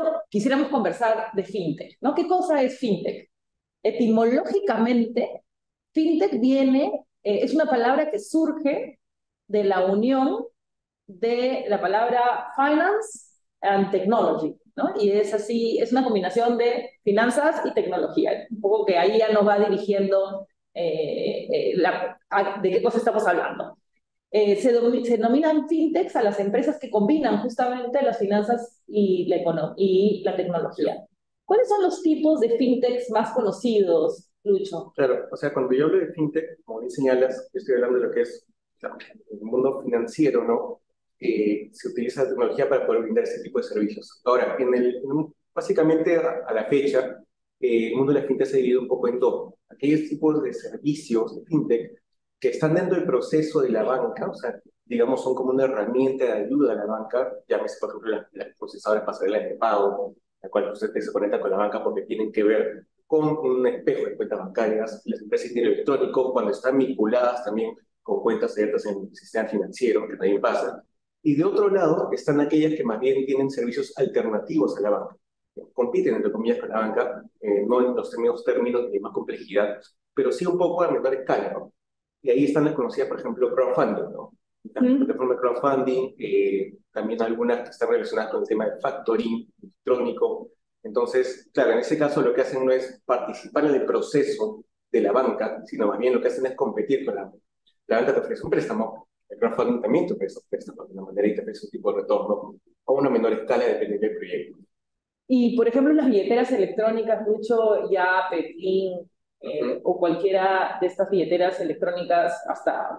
primero quisiéramos conversar de fintech, ¿no? ¿Qué cosa es fintech? Etimológicamente, fintech es una palabra que surge de la unión de la palabra finance and technology, ¿no? Y es así, es una combinación de finanzas y tecnología. Un poco que ahí ya nos va dirigiendo de qué cosa estamos hablando. Se denominan fintechs a las empresas que combinan justamente las finanzas y la tecnología. ¿Cuáles son los tipos de fintechs más conocidos, Lucho? Claro, o sea, cuando yo hablo de fintech, como bien señalas, yo estoy hablando de lo que es claro, el mundo financiero, ¿no? Se utiliza la tecnología para poder brindar ese tipo de servicios. Ahora, básicamente a la fecha, el mundo de la fintech se divide un poco en dos. Aquellos tipos de servicios de fintech que están dentro del proceso de la banca, o sea, digamos, son como una herramienta de ayuda a la banca, llámese, por ejemplo, las procesadoras pasarelas de pago, la cual usted se conecta con la banca porque tienen que ver con un espejo de cuentas bancarias, las empresas de dinero electrónico, cuando están vinculadas también con cuentas abiertas en el sistema financiero, que también pasa. Y de otro lado están aquellas que más bien tienen servicios alternativos a la banca, que compiten, entre comillas, con la banca, no en los términos de más complejidad, pero sí un poco a menor escala, ¿no? Y ahí están las conocidas, por ejemplo, crowdfunding, ¿no? Las plataformas de crowdfunding, también algunas que están relacionadas con el tema de factoring electrónico. Entonces, claro, en ese caso lo que hacen no es participar en el proceso de la banca, sino más bien lo que hacen es competir con la banca. La banca te ofrece un préstamo, el crowdfunding también te ofrece un préstamo de una manera y te ofrece un tipo de retorno a una menor escala dependiendo del proyecto. Y, por ejemplo, las billeteras electrónicas, Lucho, ya Peplín, o cualquiera de estas billeteras electrónicas, hasta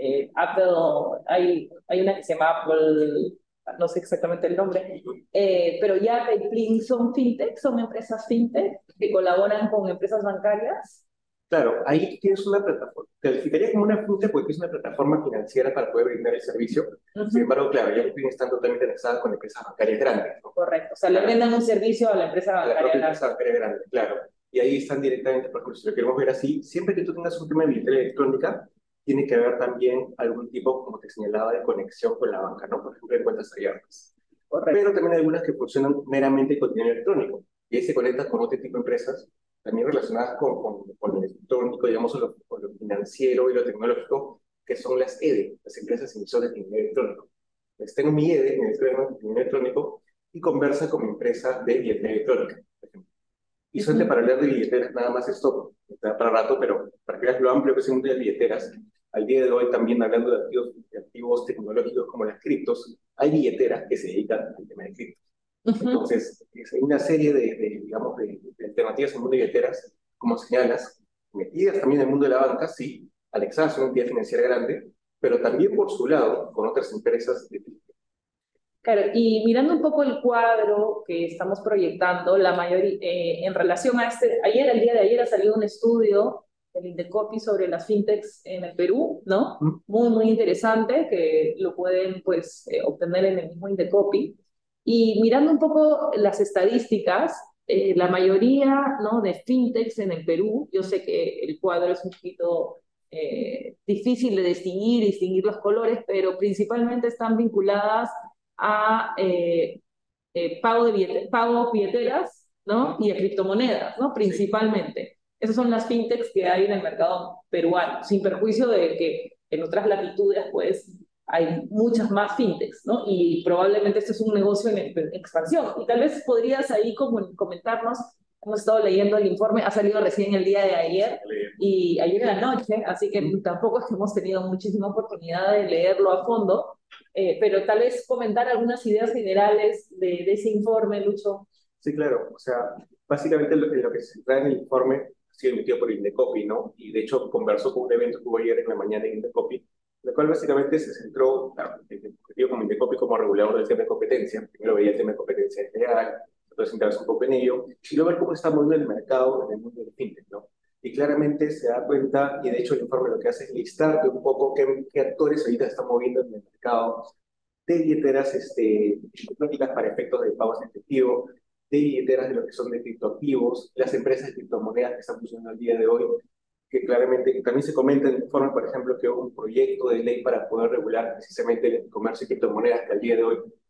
Apple, hay una que se llama Apple, no sé exactamente el nombre, pero ya Peplín son fintech, son empresas fintech que colaboran con empresas bancarias. Claro, ahí tienes una plataforma. Calificaría como una fintech porque es una plataforma financiera para poder brindar el servicio. Sin embargo, claro, ya están totalmente anexadas con empresas bancarias grandes, ¿no? Correcto, o sea, le brindan un servicio a la empresa A la bancaria propia grande. empresa bancaria grande, claro. Y ahí están directamente, por ejemplo, si lo queremos ver así, siempre que tú tengas un tema de billetera electrónica, tiene que haber también algún tipo, como te señalaba, de conexión con la banca, ¿no? Por ejemplo, en cuentas abiertas. Correcto. Pero también hay algunas que funcionan meramente con dinero electrónico. Y ahí se conectan con otro tipo de empresas, también relacionadas con el electrónico, digamos, con lo financiero y lo tecnológico, que son las EDE, las empresas emisoras de dinero electrónico. Pues tengo mi EDE, mi dinero electrónico, y conversa con mi empresa de billetera electrónica, por ejemplo. Y suerte para hablar de billeteras, nada más esto, está para rato, pero para que veas lo amplio que es el mundo de las billeteras, al día de hoy también hablando de activos tecnológicos como las criptos, hay billeteras que se dedican al tema de criptos. Entonces, hay una serie digamos, de alternativas en el mundo de billeteras, como señalas, metidas también en el mundo de la banca, sí, anexadas a una entidad financiera grande, pero también por su lado con otras empresas de Claro, y mirando un poco el cuadro que estamos proyectando, la mayoría, en relación a el día de ayer ha salido un estudio del Indecopi sobre las fintechs en el Perú, ¿no? Muy, muy interesante, que lo pueden, pues, obtener en el mismo Indecopi. Y mirando un poco las estadísticas, la mayoría, ¿no?, de fintechs en el Perú, yo sé que el cuadro es un poquito difícil de distinguir los colores, pero principalmente están vinculadas a pago billeteras, ¿no? Y a criptomonedas, ¿no? Principalmente. Esas son las fintechs que hay en el mercado peruano, sin perjuicio de que en otras latitudes, pues, hay muchas más fintechs, ¿no? Y probablemente este es un negocio en expansión. Y tal vez podrías ahí comentarnos, hemos estado leyendo el informe, ha salido recién el día de ayer y ayer en la noche, así que tampoco es que hemos tenido muchísima oportunidad de leerlo a fondo, pero tal vez comentar algunas ideas generales de ese informe, Lucho. Sí, claro. O sea, básicamente lo que se trae en el informe ha sido emitido por Indecopi, ¿no? Y de hecho conversó con un evento que hubo ayer en la mañana en Indecopi, el cual básicamente se centró, claro, el objetivo como Indecopi como regulador del tema de competencia. Primero veía el tema de competencia general, entonces centrarse un poco en ello, y luego ver cómo está moviendo el mercado en el mundo del fintech, ¿no? Y claramente se da cuenta, y de hecho el informe lo que hace es listarte un poco qué actores ahorita están moviendo en el mercado de billeteras electrónicas para efectos de pagos en efectivo, de billeteras de lo que son de criptoactivos, las empresas de criptomonedas que están funcionando al día de hoy, que claramente también se comenta en el informe, por ejemplo, que hubo un proyecto de ley para poder regular precisamente el comercio de criptomonedas que al día de hoy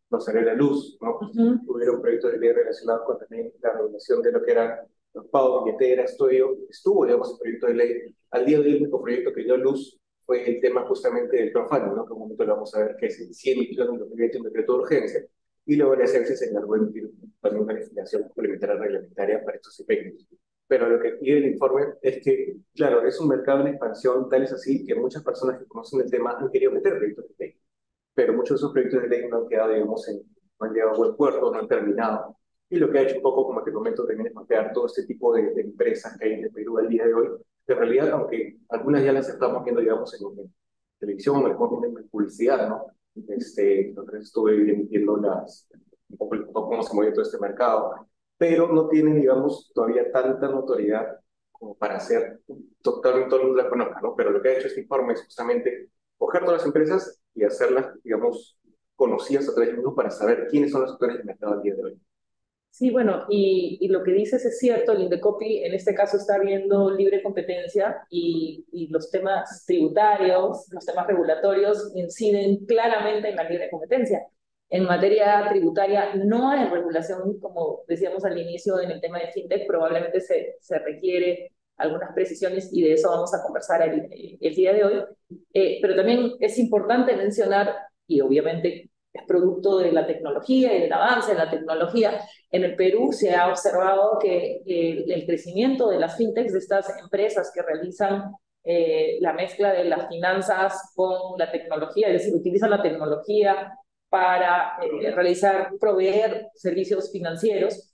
no salió a la luz, ¿no? Hubieron proyectos de ley relacionados con también la regulación de lo que eran los pagos, billeteras, todo ello. Estuvo, digamos, el proyecto de ley. Al día de hoy, el único proyecto que dio a luz fue el tema justamente del crowdfunding, ¿no? Que en un momento lo vamos a ver, que es el 100 millones en 2020, un decreto de urgencia, y luego la SEC se encargó de emitir también una legislación complementaria reglamentaria para estos efectos. Pero lo que pide el informe es que, claro, es un mercado en expansión, tal es así que muchas personas que conocen el tema han querido meter proyectos de ley, pero muchos de esos proyectos de ley no han quedado, digamos, no han llegado a buen puerto, no han terminado. Y lo que ha hecho un poco, como te comento, también es mapear todo este tipo de empresas que hay en el Perú al día de hoy. En realidad, aunque algunas ya las estamos viendo, digamos, en televisión, o las estamos viendo en publicidad, ¿no? Entonces estuve viendo un poco cómo se mueve todo este mercado, pero no tienen, digamos, todavía tanta notoriedad como para hacer totalmente todo el mundo la conozca, ¿no? Pero lo que ha hecho este informe es justamente coger todas las empresas y hacerlas, digamos, conocidas a través del mundo para saber quiénes son los actores del mercado al día de hoy. Sí, bueno, y lo que dices es cierto, el Indecopi en este caso está viendo libre competencia y los temas tributarios, los temas regulatorios inciden claramente en la libre competencia. En materia tributaria no hay regulación, como decíamos al inicio en el tema de fintech, probablemente se requiere algunas precisiones y de eso vamos a conversar el día de hoy. Pero también es importante mencionar, y obviamente es producto de la tecnología y del avance de la tecnología, en el Perú se ha observado que el crecimiento de las fintechs, de estas empresas que realizan la mezcla de las finanzas con la tecnología, es decir, utilizan la tecnología para proveer servicios financieros,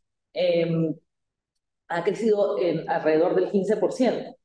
ha crecido en alrededor del 15%.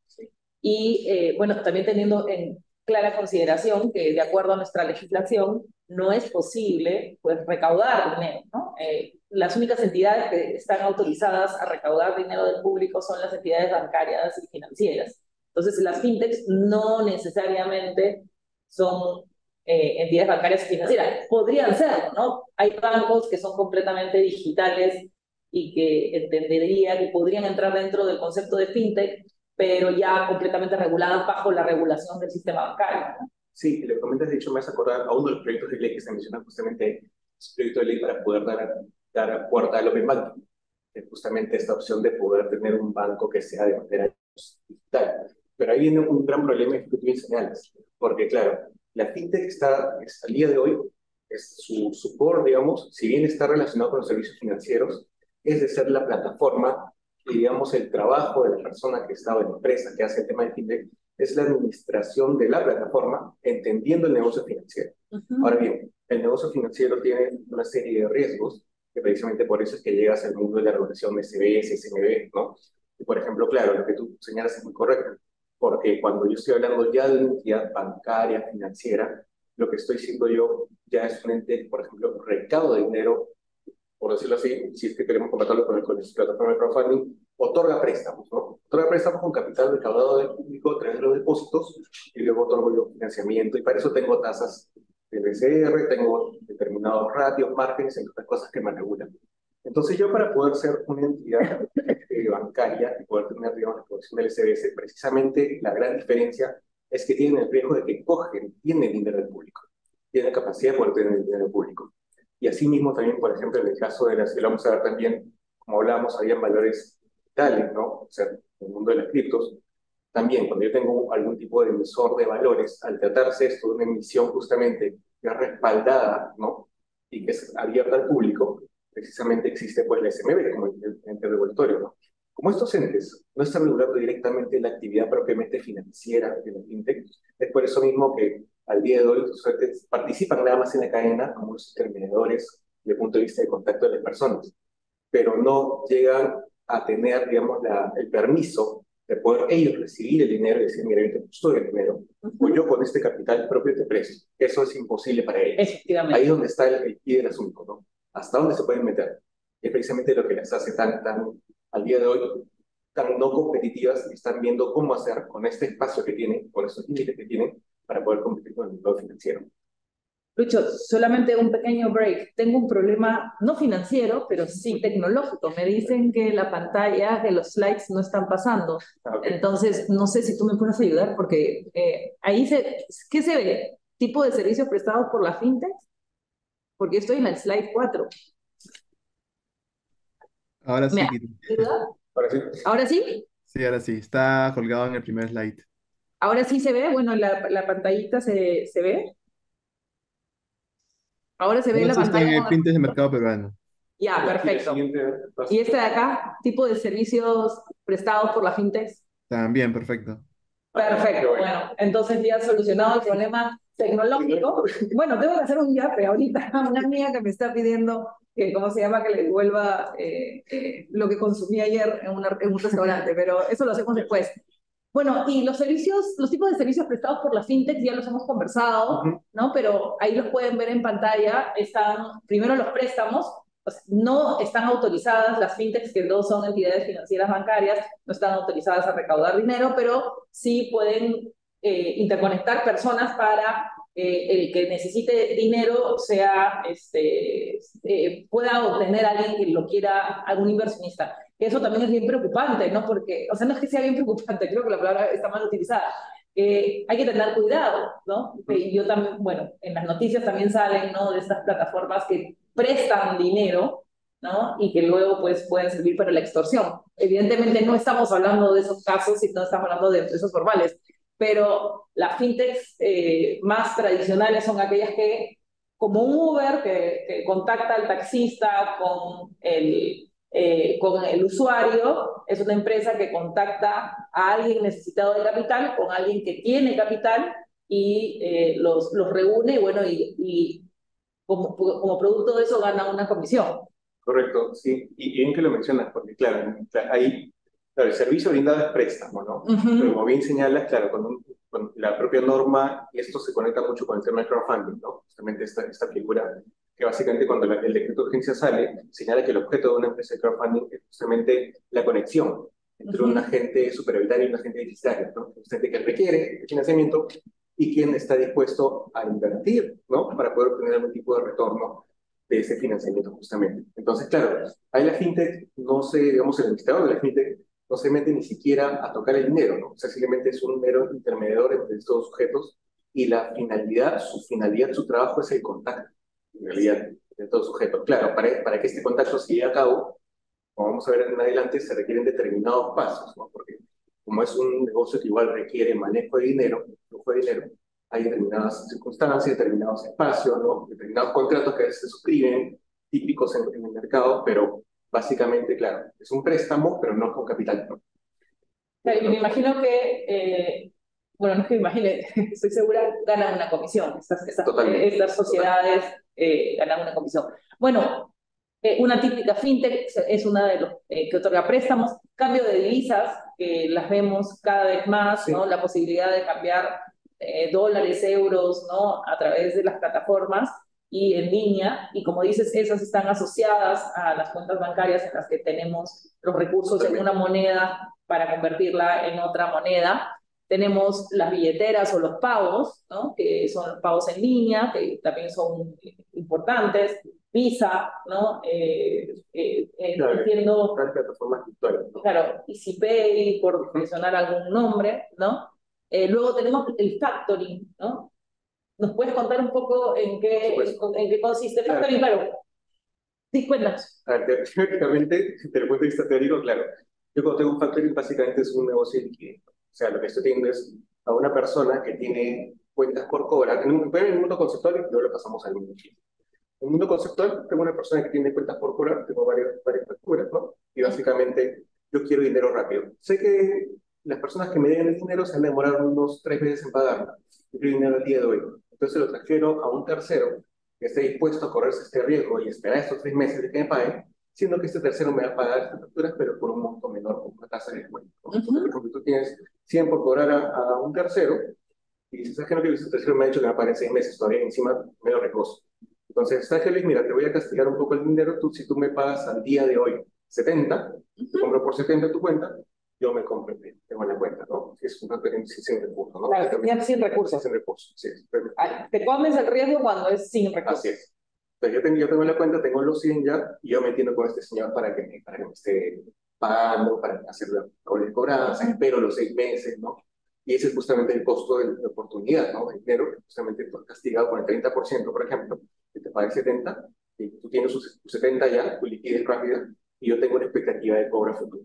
Y bueno, también teniendo en clara consideración que de acuerdo a nuestra legislación no es posible pues recaudar dinero, ¿no? Las únicas entidades que están autorizadas a recaudar dinero del público son las entidades bancarias y financieras. Entonces las fintechs no necesariamente son entidades bancarias y financieras. Podrían serlo, ¿no? Hay bancos que son completamente digitales y que entenderían y podrían entrar dentro del concepto de fintech, pero ya completamente reguladas bajo la regulación del sistema bancario, ¿no? Sí, lo que comentas, de hecho, me hace acordar a uno de los proyectos de ley que se menciona justamente, es el proyecto de ley para poder dar puerta al Open Banking, que es justamente esta opción de poder tener un banco que sea de manera digital. Pero ahí viene un gran problema que tú bien señalas, porque claro, la fintech está al día de hoy, su core, digamos, si bien está relacionado con los servicios financieros, es de ser la plataforma y, digamos, el trabajo de la persona que está en la empresa que hace el tema de fintech es la administración de la plataforma, entendiendo el negocio financiero. Ahora bien, el negocio financiero tiene una serie de riesgos, que precisamente por eso es que llegas al mundo de la regulación de SBS, SMB, ¿no? Y por ejemplo, claro, lo que tú señalas es muy correcto, porque cuando yo estoy hablando ya de una entidad bancaria, financiera, lo que estoy diciendo yo ya es un ente, por ejemplo, recaudo de dinero, por decirlo así, si es que queremos completarlo con la plataforma de crowdfunding, otorga préstamos, ¿no? Otorga préstamos con capital recaudado del público a través de los depósitos y luego otorgo yo financiamiento y para eso tengo tasas de BCR, tengo determinados ratios, márgenes, entre otras cosas que me regulan. Entonces yo para poder ser una entidad bancaria y poder tener, digamos, la producción del SBS, precisamente la gran diferencia es que tienen el riesgo de que tienen dinero del público, tienen capacidad de poder tener el dinero público. Y asimismo también, por ejemplo, en el caso de las que vamos a ver también, como hablábamos, había valores digitales, ¿no? O sea, en el mundo de las criptos, también cuando yo tengo algún tipo de emisor de valores, al tratarse esto de una emisión justamente que es respaldada, ¿no? Y que es abierta al público, precisamente existe pues la SMB como el ente regulatorio, ¿no? Como estos entes no están regulando directamente la actividad propiamente financiera de la fintech, es por eso mismo que al día de hoy los entes participan nada más en la cadena como los intermediadores desde el punto de vista de contacto de las personas, pero no llegan a tener, digamos, el permiso de poder ellos recibir el dinero y decir, mira, yo te custodio el dinero, o yo con este capital propio te presto. Eso es imposible para ellos. Efectivamente. Ahí es donde está el pie del asunto, ¿no? ¿Hasta dónde se pueden meter? Es precisamente lo que las hace al día de hoy, tan no competitivas, y están viendo cómo hacer con este espacio que tienen, con estos límites que tienen, para poder competir con el mercado financiero. Lucho, solamente un pequeño break. Tengo un problema no financiero, pero sí tecnológico. Me dicen que la pantalla de los slides no están pasando. Okay. Entonces, no sé si tú me puedes ayudar porque ahí ¿qué se ve? ¿Tipo de servicios prestados por la fintech? porque estoy en el slide 4. Ahora ¿Me sí, Kitty. ayuda? Ahora sí. ¿Ahora sí? Sí, ahora sí. Está colgado en el primer slide. ¿Ahora sí se ve? Bueno, la pantallita se ve. Ahora se ve Ahora la sí está en pantalla el con fintech de mercado peruano. Ya, Y el perfecto. siguiente paso. ¿Y este de acá, tipo de servicios prestados por la fintech? También, perfecto. Perfecto, bueno, entonces ya solucionado el problema tecnológico. Bueno, tengo que hacer un yape ahorita, una amiga que me está pidiendo que, ¿cómo se llama?, que le devuelva lo que consumí ayer en un restaurante, pero eso lo hacemos después. Bueno, y los servicios, los tipos de servicios prestados por la fintech ya los hemos conversado, ¿no? Pero ahí los pueden ver en pantalla. Están primero los préstamos, o sea, no están autorizadas las fintechs, que no son entidades financieras bancarias, no están autorizadas a recaudar dinero, pero sí pueden interconectar personas para el que necesite dinero sea, pueda obtener a alguien que lo quiera, algún inversionista. Eso también es bien preocupante, ¿no? Porque, o sea, no es que sea bien preocupante, creo que la palabra está mal utilizada. Hay que tener cuidado, ¿no? Y yo también, bueno, en las noticias también salen, ¿no?, de estas plataformas que prestan dinero, ¿no? Y que luego, pues, pueden servir para la extorsión. Evidentemente no estamos hablando de esos casos, y no estamos hablando de empresas formales, pero las fintechs más tradicionales son aquellas que, como un Uber, que contacta al taxista con el usuario, es una empresa que contacta a alguien necesitado de capital con alguien que tiene capital y los reúne y bueno, y como producto de eso gana una comisión. Correcto, sí. Y bien que lo mencionas, porque claro, ahí, claro, el servicio brindado es préstamo, ¿no? Pero como bien señalas, claro, con la propia norma, y esto se conecta mucho con el tema del crowdfunding, ¿no? Justamente esta figura que básicamente cuando el decreto de urgencia sale, señala que el objeto de una empresa de crowdfunding es justamente la conexión entre un agente superavitario y un agente deficitario, ¿no? Un agente que requiere financiamiento y quien está dispuesto a invertir, ¿no? Para poder obtener algún tipo de retorno de ese financiamiento justamente. Entonces, claro, ahí la fintech no se, digamos, el administrador de la fintech no se mete ni siquiera a tocar el dinero, ¿no? O sea, simplemente es un mero intermediador entre estos sujetos y la finalidad, su trabajo es el contacto, en realidad, de estos sujetos. Claro, para que este contacto se lleve a cabo, como vamos a ver en adelante, se requieren determinados pasos, ¿no? Porque como es un negocio que igual requiere manejo de dinero, flujo de dinero, hay determinadas circunstancias, determinados espacios, ¿no? Determinados contratos que a veces se suscriben, típicos en el mercado, pero básicamente, claro, es un préstamo, pero no con capital, ¿no? Claro, y me imagino que, bueno, no es que me imagine, estoy segura, ganan una comisión. Estas sociedades ganan una comisión. Bueno, una típica fintech es una de los que otorga préstamos, cambio de divisas, que las vemos cada vez más, sí, ¿no? La posibilidad de cambiar dólares, euros, ¿no?, a través de las plataformas y en línea, y como dices, esas están asociadas a las cuentas bancarias en las que tenemos los recursos en una moneda para convertirla en otra moneda. Tenemos las billeteras o los pagos, ¿no?, que son los pagos en línea, que también son importantes. Visa, ¿no? Claro, entiendo. Plataformas virtuales, ¿no? Claro, EasyPay, por mencionar algún nombre, ¿no? Luego tenemos el factoring, ¿no? ¿Nos puedes contar un poco en qué consiste el factoring? Claro. Sí, cuéntanos. A ver, teóricamente, desde el punto de vista teórico, claro, yo cuando tengo un factoring básicamente es un negocio liquidez. O sea, lo que estoy teniendo es a una persona que tiene cuentas por cobrar. En el mundo conceptual, y luego lo pasamos al mundo físico. En el mundo conceptual, tengo una persona que tiene cuentas por cobrar, tengo varias facturas, ¿no? Y básicamente, yo quiero dinero rápido. Sé que las personas que me den el dinero se van a demorar unos 3 meses en pagarlo. Yo quiero dinero el día de hoy. Entonces lo transfiero a un tercero que esté dispuesto a correrse este riesgo y esperar estos 3 meses de que me paguen, siendo que este tercero me va a pagar estas facturas, pero por un monto menor, con una tasa de descuento. Por ejemplo, tú tienes 100 por cobrar a un tercero, y dices, ¿sabes qué? No, que este tercero me ha dicho que me pague en 6 meses, todavía encima me lo recoso. Entonces, ¿sabes qué, Luis? Mira, te voy a castigar un poco el dinero, si tú me pagas al día de hoy 70, te compro por 70 tu cuenta, yo me compro, tengo en la cuenta, ¿no? Si es un factoring sin recursos, ¿no? Claro, ya sin recursos. Sin recursos, sí. Te comes el riesgo cuando es sin recursos. Así es. Entonces, yo tengo la cuenta, tengo los 100 ya, y yo me entiendo con este señor para que me esté pagando, para hacer la cobranza, espero los 6 meses, ¿no? Y ese es justamente el costo de oportunidad, ¿no? De dinero, que justamente fue castigado con el 30%, por ejemplo, que te pague 70, y tú tienes tus 70 ya, tu liquidez rápida, y yo tengo una expectativa de cobro futuro.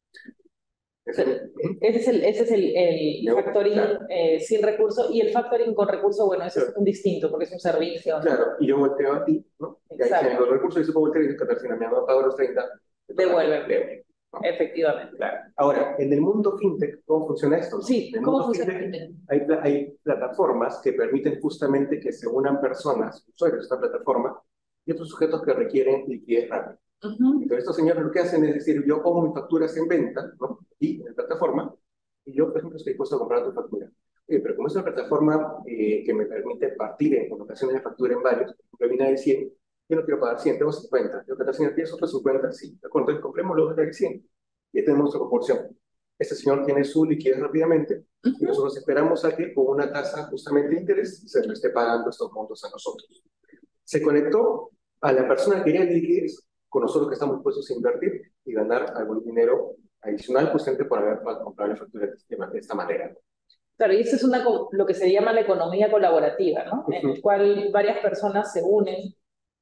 Ese es el factoring claro, sin recurso, y el factoring con recurso, bueno, ese claro, es un distinto porque es un servicio, ¿no? claro, y yo volteo a ti, ¿no? Y ahí tienes los recursos y se puede voltear y decir, Catarina, me han pagado los 30, Devuelve, ¿no? efectivamente. Claro. Ahora, en el mundo fintech, ¿cómo funciona esto? Sí, En el ¿cómo mundo funciona fintech el hay plataformas que permiten justamente que se unan personas, usuarios de esta plataforma, y otros sujetos que requieren liquidez rápida. Entonces, estos señores lo que hacen es decir, yo pongo mis facturas en venta, ¿no? Aquí en la plataforma, y yo, por ejemplo, estoy dispuesto a comprar tu factura. Pero como es una plataforma que me permite partir en colocaciones de factura en varios, por ejemplo, de 100, yo no quiero pagar 100, tengo 50. Yo, Catalina, ¿tienes otros 50? Sí, de acuerdo, entonces compremos los de 100. Y ahí tenemos otra proporción. Este señor tiene su liquidez rápidamente, y nosotros esperamos a que con una tasa justamente de interés se le esté pagando estos montos a nosotros. Se conectó a la persona que quería liquidez con nosotros que estamos dispuestos a invertir y ganar algún dinero adicional justamente por haber comprado la factura de esta manera. Claro, y eso es lo que se llama la economía colaborativa, ¿no? En el cual varias personas se unen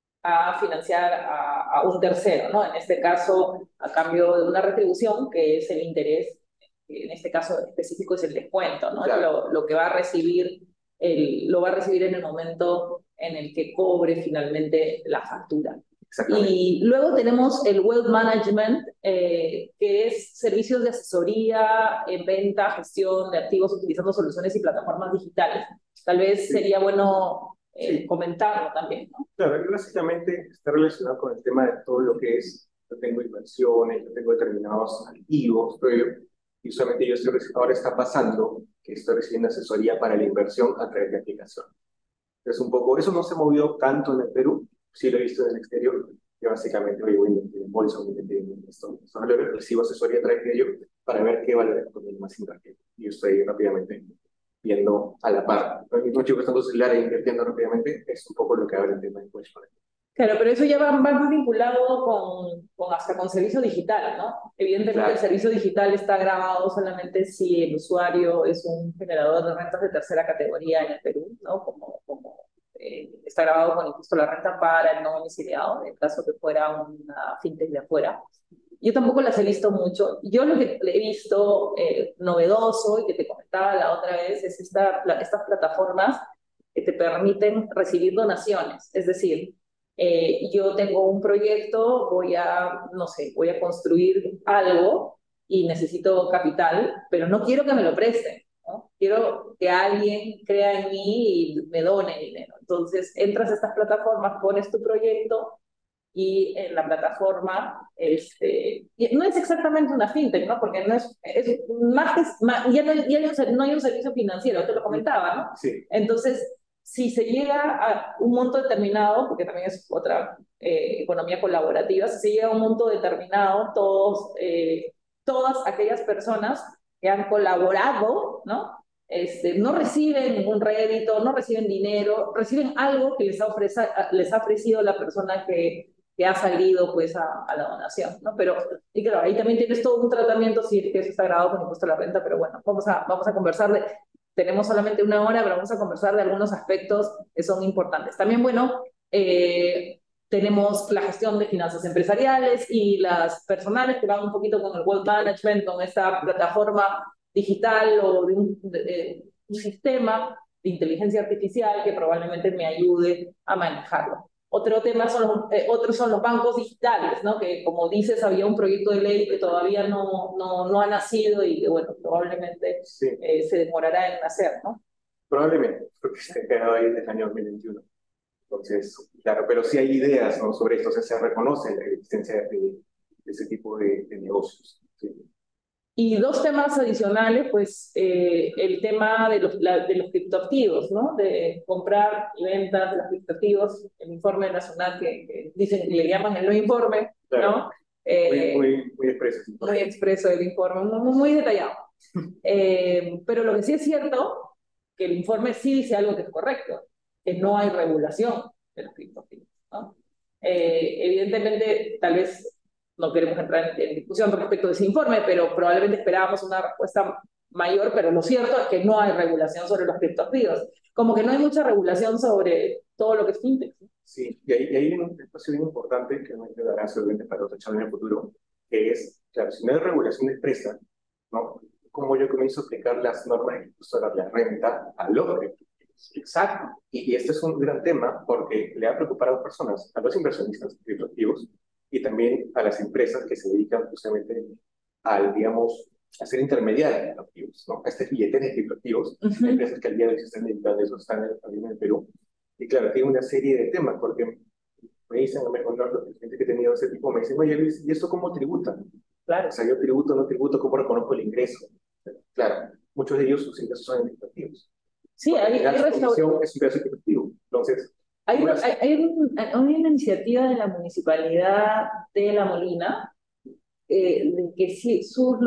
a financiar a un tercero, ¿no? En este caso, a cambio de una retribución, que es el interés, que en este caso específico es el descuento, ¿no? Claro. Lo que va a recibir, lo va a recibir en el momento en el que cobre finalmente la factura. Y luego tenemos el Wealth Management, que es servicios de asesoría, venta, gestión de activos utilizando soluciones y plataformas digitales. Tal vez sería bueno comentarlo también, ¿no? Claro, y básicamente está relacionado con el tema de todo lo que es, yo tengo inversiones, yo tengo determinados activos, y solamente ahora está pasando que estoy recibiendo asesoría para la inversión a través de aplicación. Entonces, un poco, eso no se movió tanto en el Perú, sí lo he visto en el exterior, que básicamente voy a invertir en bolsa, voy a invertir en estos valores, recibo asesoría a través de ello para ver qué valores conviene más invertir. Y yo estoy rápidamente viendo a la par. Los mismos chicos estando celular e invirtiendo rápidamente, es un poco lo que abre el tema de Push. Claro, pero eso ya va más vinculado hasta con servicio digital, ¿no? Evidentemente claro. El servicio digital está grabado solamente si el usuario es un generador de rentas de tercera categoría en el Perú, ¿no? Está grabado con impuesto a la renta para el no domiciliado, en caso que fuera una fintech de afuera. Yo tampoco las he visto mucho. Yo lo que he visto novedoso y que te comentaba la otra vez es estas plataformas que te permiten recibir donaciones. Es decir, yo tengo un proyecto, no sé, voy a construir algo y necesito capital, pero no quiero que me lo presten, ¿no? Quiero que alguien crea en mí y me done dinero. Entonces, entras a estas plataformas, pones tu proyecto y en la plataforma, no es exactamente una fintech, ¿no? Porque no es ya no hay un servicio financiero, te lo comentaba, ¿no? Sí. Entonces, si se llega a un monto determinado, porque también es otra economía colaborativa, si se llega a un monto determinado, todas aquellas personas que han colaborado, ¿no? No reciben ningún rédito, no reciben dinero, reciben algo que les ha ofrecido la persona que ha salido pues a la donación, ¿no? Pero, y claro, ahí también tienes todo un tratamiento, si es que eso está grabado con impuesto a la renta, pero bueno, vamos a conversar tenemos solamente una hora, pero vamos a conversar de algunos aspectos que son importantes. También, bueno, tenemos la gestión de finanzas empresariales y las personales que van un poquito con el Wealth Management, con esta plataforma digital o de un sistema de inteligencia artificial que probablemente me ayude a manejarlo. Otro tema otros son los bancos digitales, ¿no? Que como dices, había un proyecto de ley que todavía no ha nacido y que, bueno, probablemente sí. Se demorará en nacer, ¿no? Probablemente, porque se ha quedado ahí desde el año 2021. Entonces, claro, pero sí hay ideas, ¿no? Sobre esto, o sea, se reconoce la existencia de ese tipo de negocios. Sí. Y dos temas adicionales, pues el tema de los criptoactivos, ¿no? De comprar y ventas de los criptoactivos, el informe nacional que dicen que le llaman el no informe, claro. ¿No? Muy expreso. Muy expreso el informe, muy detallado. Pero lo que sí es cierto, que el informe sí dice algo que es correcto, que no hay regulación de los criptoactivos, ¿no? Evidentemente, tal vez no queremos entrar en discusión respecto de ese informe, pero probablemente esperábamos una respuesta mayor, pero lo cierto es que no hay regulación sobre los criptoactivos. Como que no hay mucha regulación sobre todo lo que es fintech. Sí, y ahí viene un espacio bien importante que me dará seguramente para otro charla en el futuro, que es, claro, si no hay regulación de empresa, ¿no? ¿Cómo yo comienzo a aplicar las normas sobre la renta a los criptoactivos? Exacto. Y este es un gran tema porque le va a preocupar a las personas, a los inversionistas criptoactivos y también a las empresas que se dedican justamente al, digamos, a ser intermediarios de criptoactivos, ¿no? A estas billeteras de criptoactivos, empresas que al día de hoy se están dedicando a eso, están también en el Perú. Y claro, tiene una serie de temas, porque me dicen, los clientes que he tenido ese tipo me dicen, oye Luis, ¿y esto cómo tributan? Claro. O sea, yo tributo, no tributo, ¿cómo reconozco el ingreso? Claro, muchos de ellos sus ingresos son criptoactivos. Sí, Porque al final hay su comisión es un ingreso criptoactivo. Entonces, hay una iniciativa de la Municipalidad de La Molina de que sí,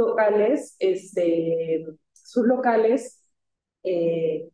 sus locales, eh,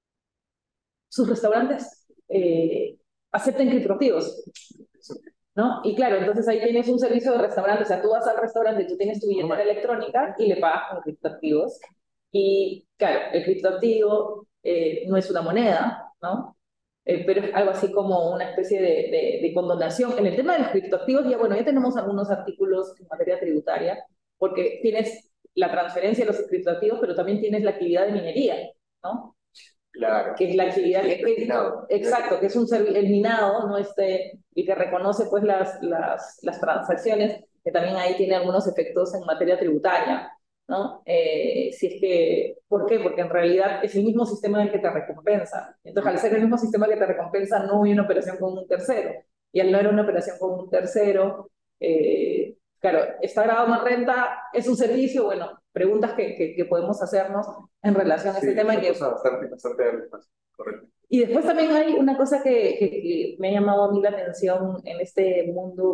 sus restaurantes acepten criptoactivos, ¿no? Y claro, entonces ahí tienes un servicio de restaurante, o sea, tú vas al restaurante, tú tienes tu billetera electrónica y le pagas con criptoactivos. Y claro, el criptoactivo no es una moneda, ¿no? Pero es algo así como una especie de condonación. En el tema de los criptoactivos, ya bueno, ya tenemos algunos artículos en materia tributaria, porque tienes la transferencia de los criptoactivos, pero también tienes la actividad de minería, ¿no? claro, Que es la actividad el minado. exacto, que es el minado, ¿no? Y que reconoce pues las transacciones, que también ahí tiene algunos efectos en materia tributaria, ¿no? Si es que, ¿por qué? Porque en realidad es el mismo sistema el que te recompensa. Entonces, al ser el mismo sistema que te recompensa, no hay una operación con un tercero. Y al no haber una operación con un tercero, claro, está grabado en renta, es un servicio, bueno, preguntas que podemos hacernos en relación a Sí, este tema. es una cosa bastante correcto. Y después también hay una cosa que me ha llamado a mí la atención en este mundo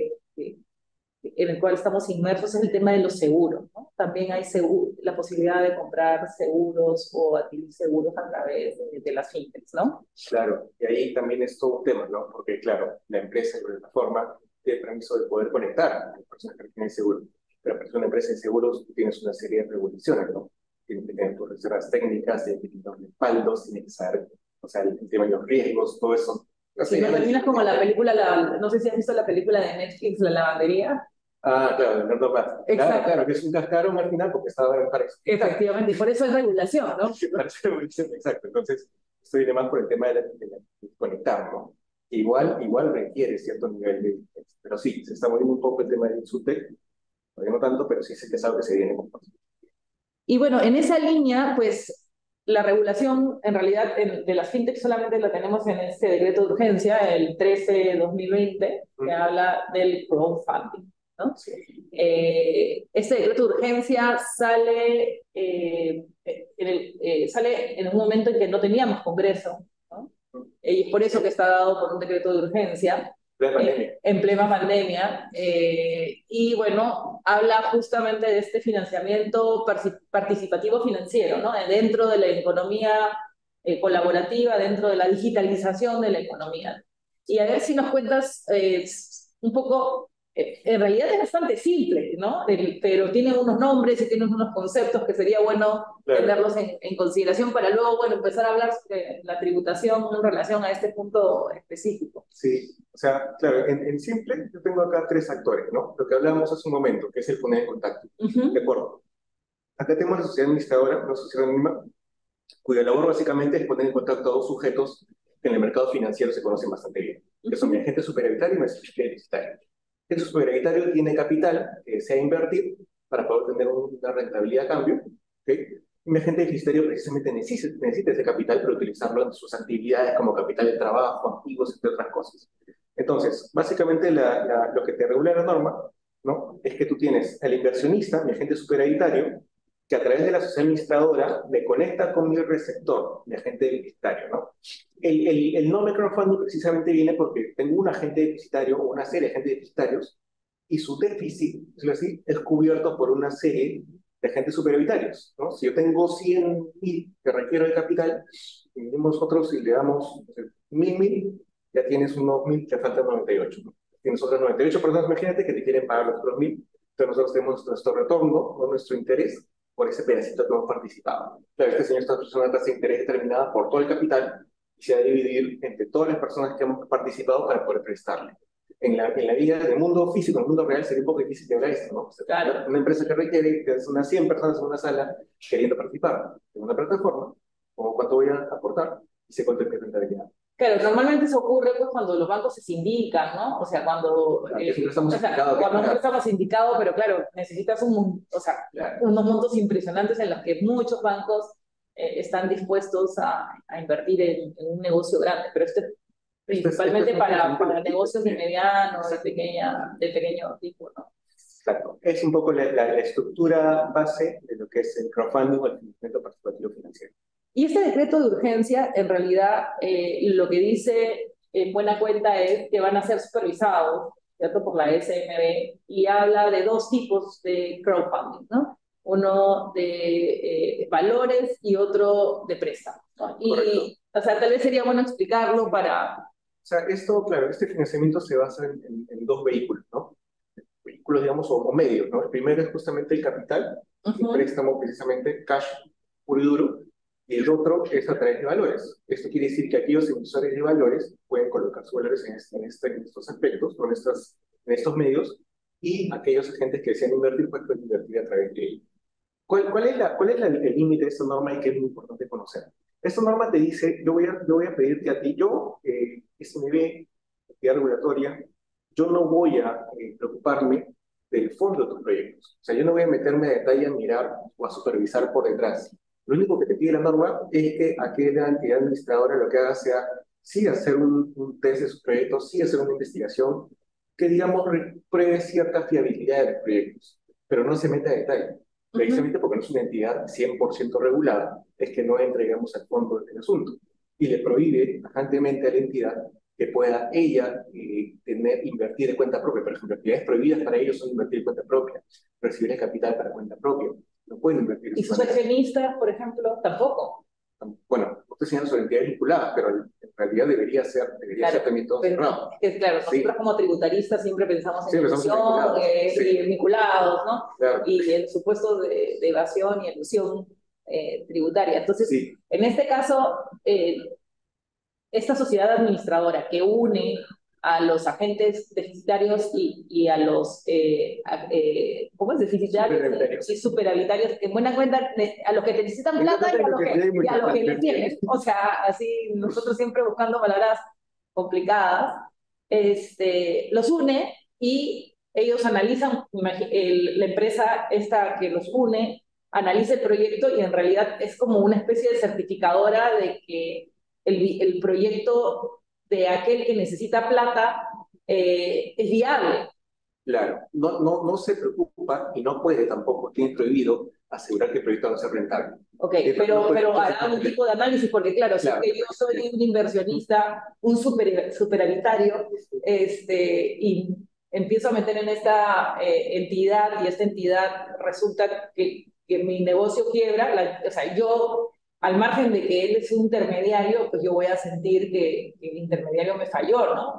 en el cual estamos inmersos, es el tema de los seguros, ¿no? También hay la posibilidad de comprar seguros o adquirir seguros a través de las fintechs, ¿no? Claro, y ahí también es todo un tema, ¿no? Porque, claro, la empresa, la plataforma, tiene permiso de poder conectar a las personas que tienen seguro. Pero para ser una empresa de seguros, tú tienes una serie de regulaciones, ¿no? Tienes que tener tus reservas técnicas, tienes que tener los respaldos, tienes que saber, o sea, el tema de los riesgos, todo eso. Si no terminas como la película, no sé si has visto la película de Netflix, La Lavandería. Ah, claro, Leonardo Paz. Claro, claro, que es un cascarón al final porque estaba en París. Efectivamente, y por eso es regulación, ¿no? Parece regulación, exacto. Entonces, esto viene más por el tema de conectar, ¿no? Igual requiere cierto nivel de... Pero sí, se está moviendo un poco el tema del InsurTech, todavía no tanto, pero sí sé que es algo que se viene con fuerza. Y bueno, en esa línea, pues la regulación en realidad de las fintechs solamente la tenemos en este decreto de urgencia, el 13/2020, que habla del crowdfunding, ¿no? Sí. Este decreto de urgencia sale en un momento en que no teníamos Congreso, ¿no? Y es por eso que está dado por un decreto de urgencia en plena pandemia. Y bueno, habla justamente de este financiamiento participativo financiero, ¿no? Dentro de la economía colaborativa, dentro de la digitalización de la economía. Y a ver si nos cuentas un poco, en realidad es bastante simple, ¿no? Pero tiene unos nombres y tiene unos conceptos que sería bueno tenerlos en consideración para luego, bueno, empezar a hablar sobre la tributación en relación a este punto específico. Sí, o sea, claro, en simple, yo tengo acá tres actores, ¿no? Lo que hablábamos hace un momento, que es el poner en contacto. De acuerdo. Acá tenemos la sociedad administradora, una sociedad anónima, cuya labor básicamente es poner en contacto a dos sujetos que en el mercado financiero se conocen bastante bien, que son mi agente superavitario y mi agente deficitario. El superavitario tiene capital que desea invertir para poder tener una rentabilidad a cambio, ¿okay? Y mi agente deficitario precisamente necesita ese capital para utilizarlo en sus actividades como capital de trabajo, activos, entre otras cosas. Entonces, básicamente lo que te regula la norma, ¿no? Es que tú tienes al inversionista, mi agente superavitario, que a través de la sociedad administradora me conecta con mi receptor, mi agente deficitario, ¿no? El nombre crowdfunding precisamente viene porque tengo un agente deficitario o una serie de agentes deficitarios y su déficit, es decir, es cubierto por una serie de agentes superavitarios, ¿no? Si yo tengo 100.000 que requiero de capital, y nosotros si le damos 1.000, ya tienes unos 1.000, te faltan 98, ¿no? Tienes otras 98 personas, imagínate, que te quieren pagar los otros 1.000, entonces nosotros tenemos nuestro retorno, ¿no? Nuestro interés por ese pedacito que hemos participado. Claro, este señor está presionando una tasa de interés determinada por todo el capital, y se va a dividir entre todas las personas que hemos participado para poder prestarle. En la vida, en el mundo físico, en el mundo real, sería un poco difícil de hablar esto, ¿no? O sea, Claro. una empresa que requiere que es unas 100 personas en una sala queriendo participar en una plataforma, o cuánto voy a aportar, y sé cuánto es mi rentabilidad. Claro, normalmente eso ocurre pues cuando los bancos se sindican, ¿no? O sea, cuando, Claro, que siempre estamos sindicados, cuando no estamos sindicados, pero claro, necesitas o sea, claro. unos montos impresionantes en los que muchos bancos están dispuestos a invertir en un negocio grande, pero este principalmente para negocios de mediano, de pequeño tipo, ¿no? Exacto. Es un poco la estructura base de lo que es el crowdfunding o el financiamiento participativo financiero. Y este decreto de urgencia, en realidad, lo que dice en buena cuenta es que van a ser supervisados, ¿cierto? Por la SMB, y habla de dos tipos de crowdfunding, ¿no? Uno de valores y otro de préstamos, ¿no? Y, o sea, tal vez sería bueno explicarlo para... O sea, esto, claro, este financiamiento se basa en dos vehículos, ¿no? Vehículos, digamos, o medios, ¿no? El primero es justamente el capital, el préstamo precisamente, cash puro y duro, y el otro es a través de valores. Esto quiere decir que aquellos emisores de valores pueden colocar sus valores en estos aspectos, o en estos medios, y aquellos agentes que desean invertir, pues pueden invertir a través de ellos. ¿Cuál es el límite de esta norma y qué es muy importante conocer? Esta norma te dice, yo voy a pedirte a ti, SMB, entidad regulatoria, yo no voy a preocuparme del fondo de tus proyectos. O sea, yo no voy a meterme a detalle a mirar o a supervisar por detrás. Lo único que te pide la norma es que aquella entidad administradora lo que haga sea, sí hacer un test de sus proyectos, sí hacer una investigación que, digamos, pruebe cierta fiabilidad de los proyectos, pero no se meta a detalle. Precisamente porque no es una entidad 100% regulada, es que no entregamos al fondo del asunto. Y le prohíbe tajantemente a la entidad que pueda ella invertir de cuenta propia. Por ejemplo, actividades prohibidas para ellos son invertir de cuenta propia, recibir el capital para cuenta propia. No pueden invertir. ¿Y sus accionistas, por ejemplo, tampoco? Bueno, no estoy enseñando sobre entidades vinculadas, pero en realidad debería ser también todo cerrado. Claro, nosotros como tributaristas siempre pensamos en ilusión sí. y vinculados, ¿no? Claro. Y el supuesto de evasión y elusión tributaria. Entonces, en este caso, esta sociedad administradora que une a los agentes deficitarios y a los ¿cómo es? Deficitarios y superavitarios, que en buena cuenta a los que necesitan plata y a los que les tienen. O sea, así nosotros siempre buscando palabras complicadas, los une y ellos analizan, la empresa esta que los une analiza el proyecto y en realidad es como una especie de certificadora de que el proyecto de aquel que necesita plata es viable. Claro, no se preocupa y no puede tampoco, tiene prohibido asegurar que el proyecto va a ser rentable. Ok, pero hará un tipo de análisis, porque claro, si es que yo soy un inversionista, un superavitario, y empiezo a meter en esta entidad, y esta entidad resulta que mi negocio quiebra, o sea, yo, al margen de que él es un intermediario, pues yo voy a sentir que el intermediario me falló, ¿no?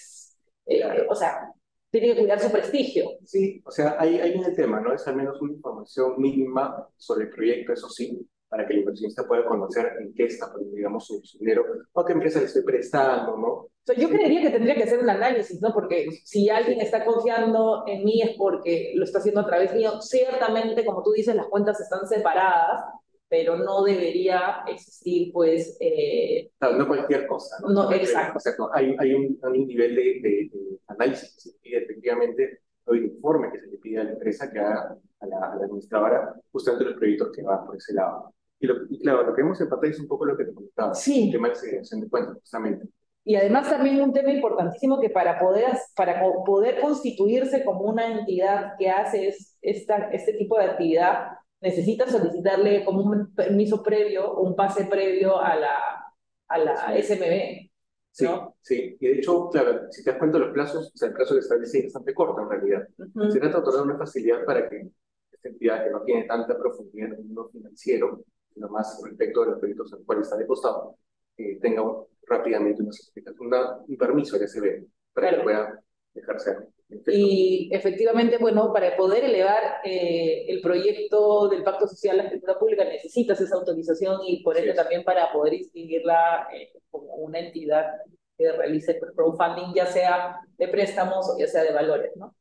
O sea, tiene que cuidar su prestigio. Sí, o sea, ahí viene el tema, ¿no? Es al menos una información mínima sobre el proyecto, eso sí, para que el inversionista pueda conocer en qué está poniendo, digamos, su dinero, o qué empresa le estoy prestando, ¿no? O sea, yo creería que tendría que hacer un análisis, ¿no? Porque si alguien está confiando en mí es porque lo está haciendo a través mío. Ciertamente, como tú dices, las cuentas están separadas, pero no debería existir, pues... Claro, no cualquier cosa, ¿no? No, exacto. O sea, hay un nivel de análisis que se pide, efectivamente, hay un informe que se le pide a la empresa que haga a la administradora, justamente los proyectos que van por ese lado. Y claro, lo que vemos en pantalla es un poco lo que te comentaba, el tema de la segregación de cuentas, justamente. Y además también un tema importantísimo que para poder constituirse como una entidad que hace este tipo de actividad, necesita solicitarle como un permiso previo, un pase previo a la SMB. ¿No? Sí, y de hecho, claro, si te das cuenta, los plazos, o sea, el plazo que establece es bastante corto en realidad. Se trata de otorgar una facilidad para que esta entidad que no tiene tanta profundidad en el mundo financiero, sino más respecto de los proyectos a los cuales está de costado, tenga rápidamente un permiso de SB para que pueda dejarse. Y efectivamente, bueno, para poder elevar el proyecto del Pacto Social a la escritura pública necesitas esa autorización y por ende también para poder inscribirla como una entidad que realice crowdfunding, ya sea de préstamos o ya sea de valores, ¿no?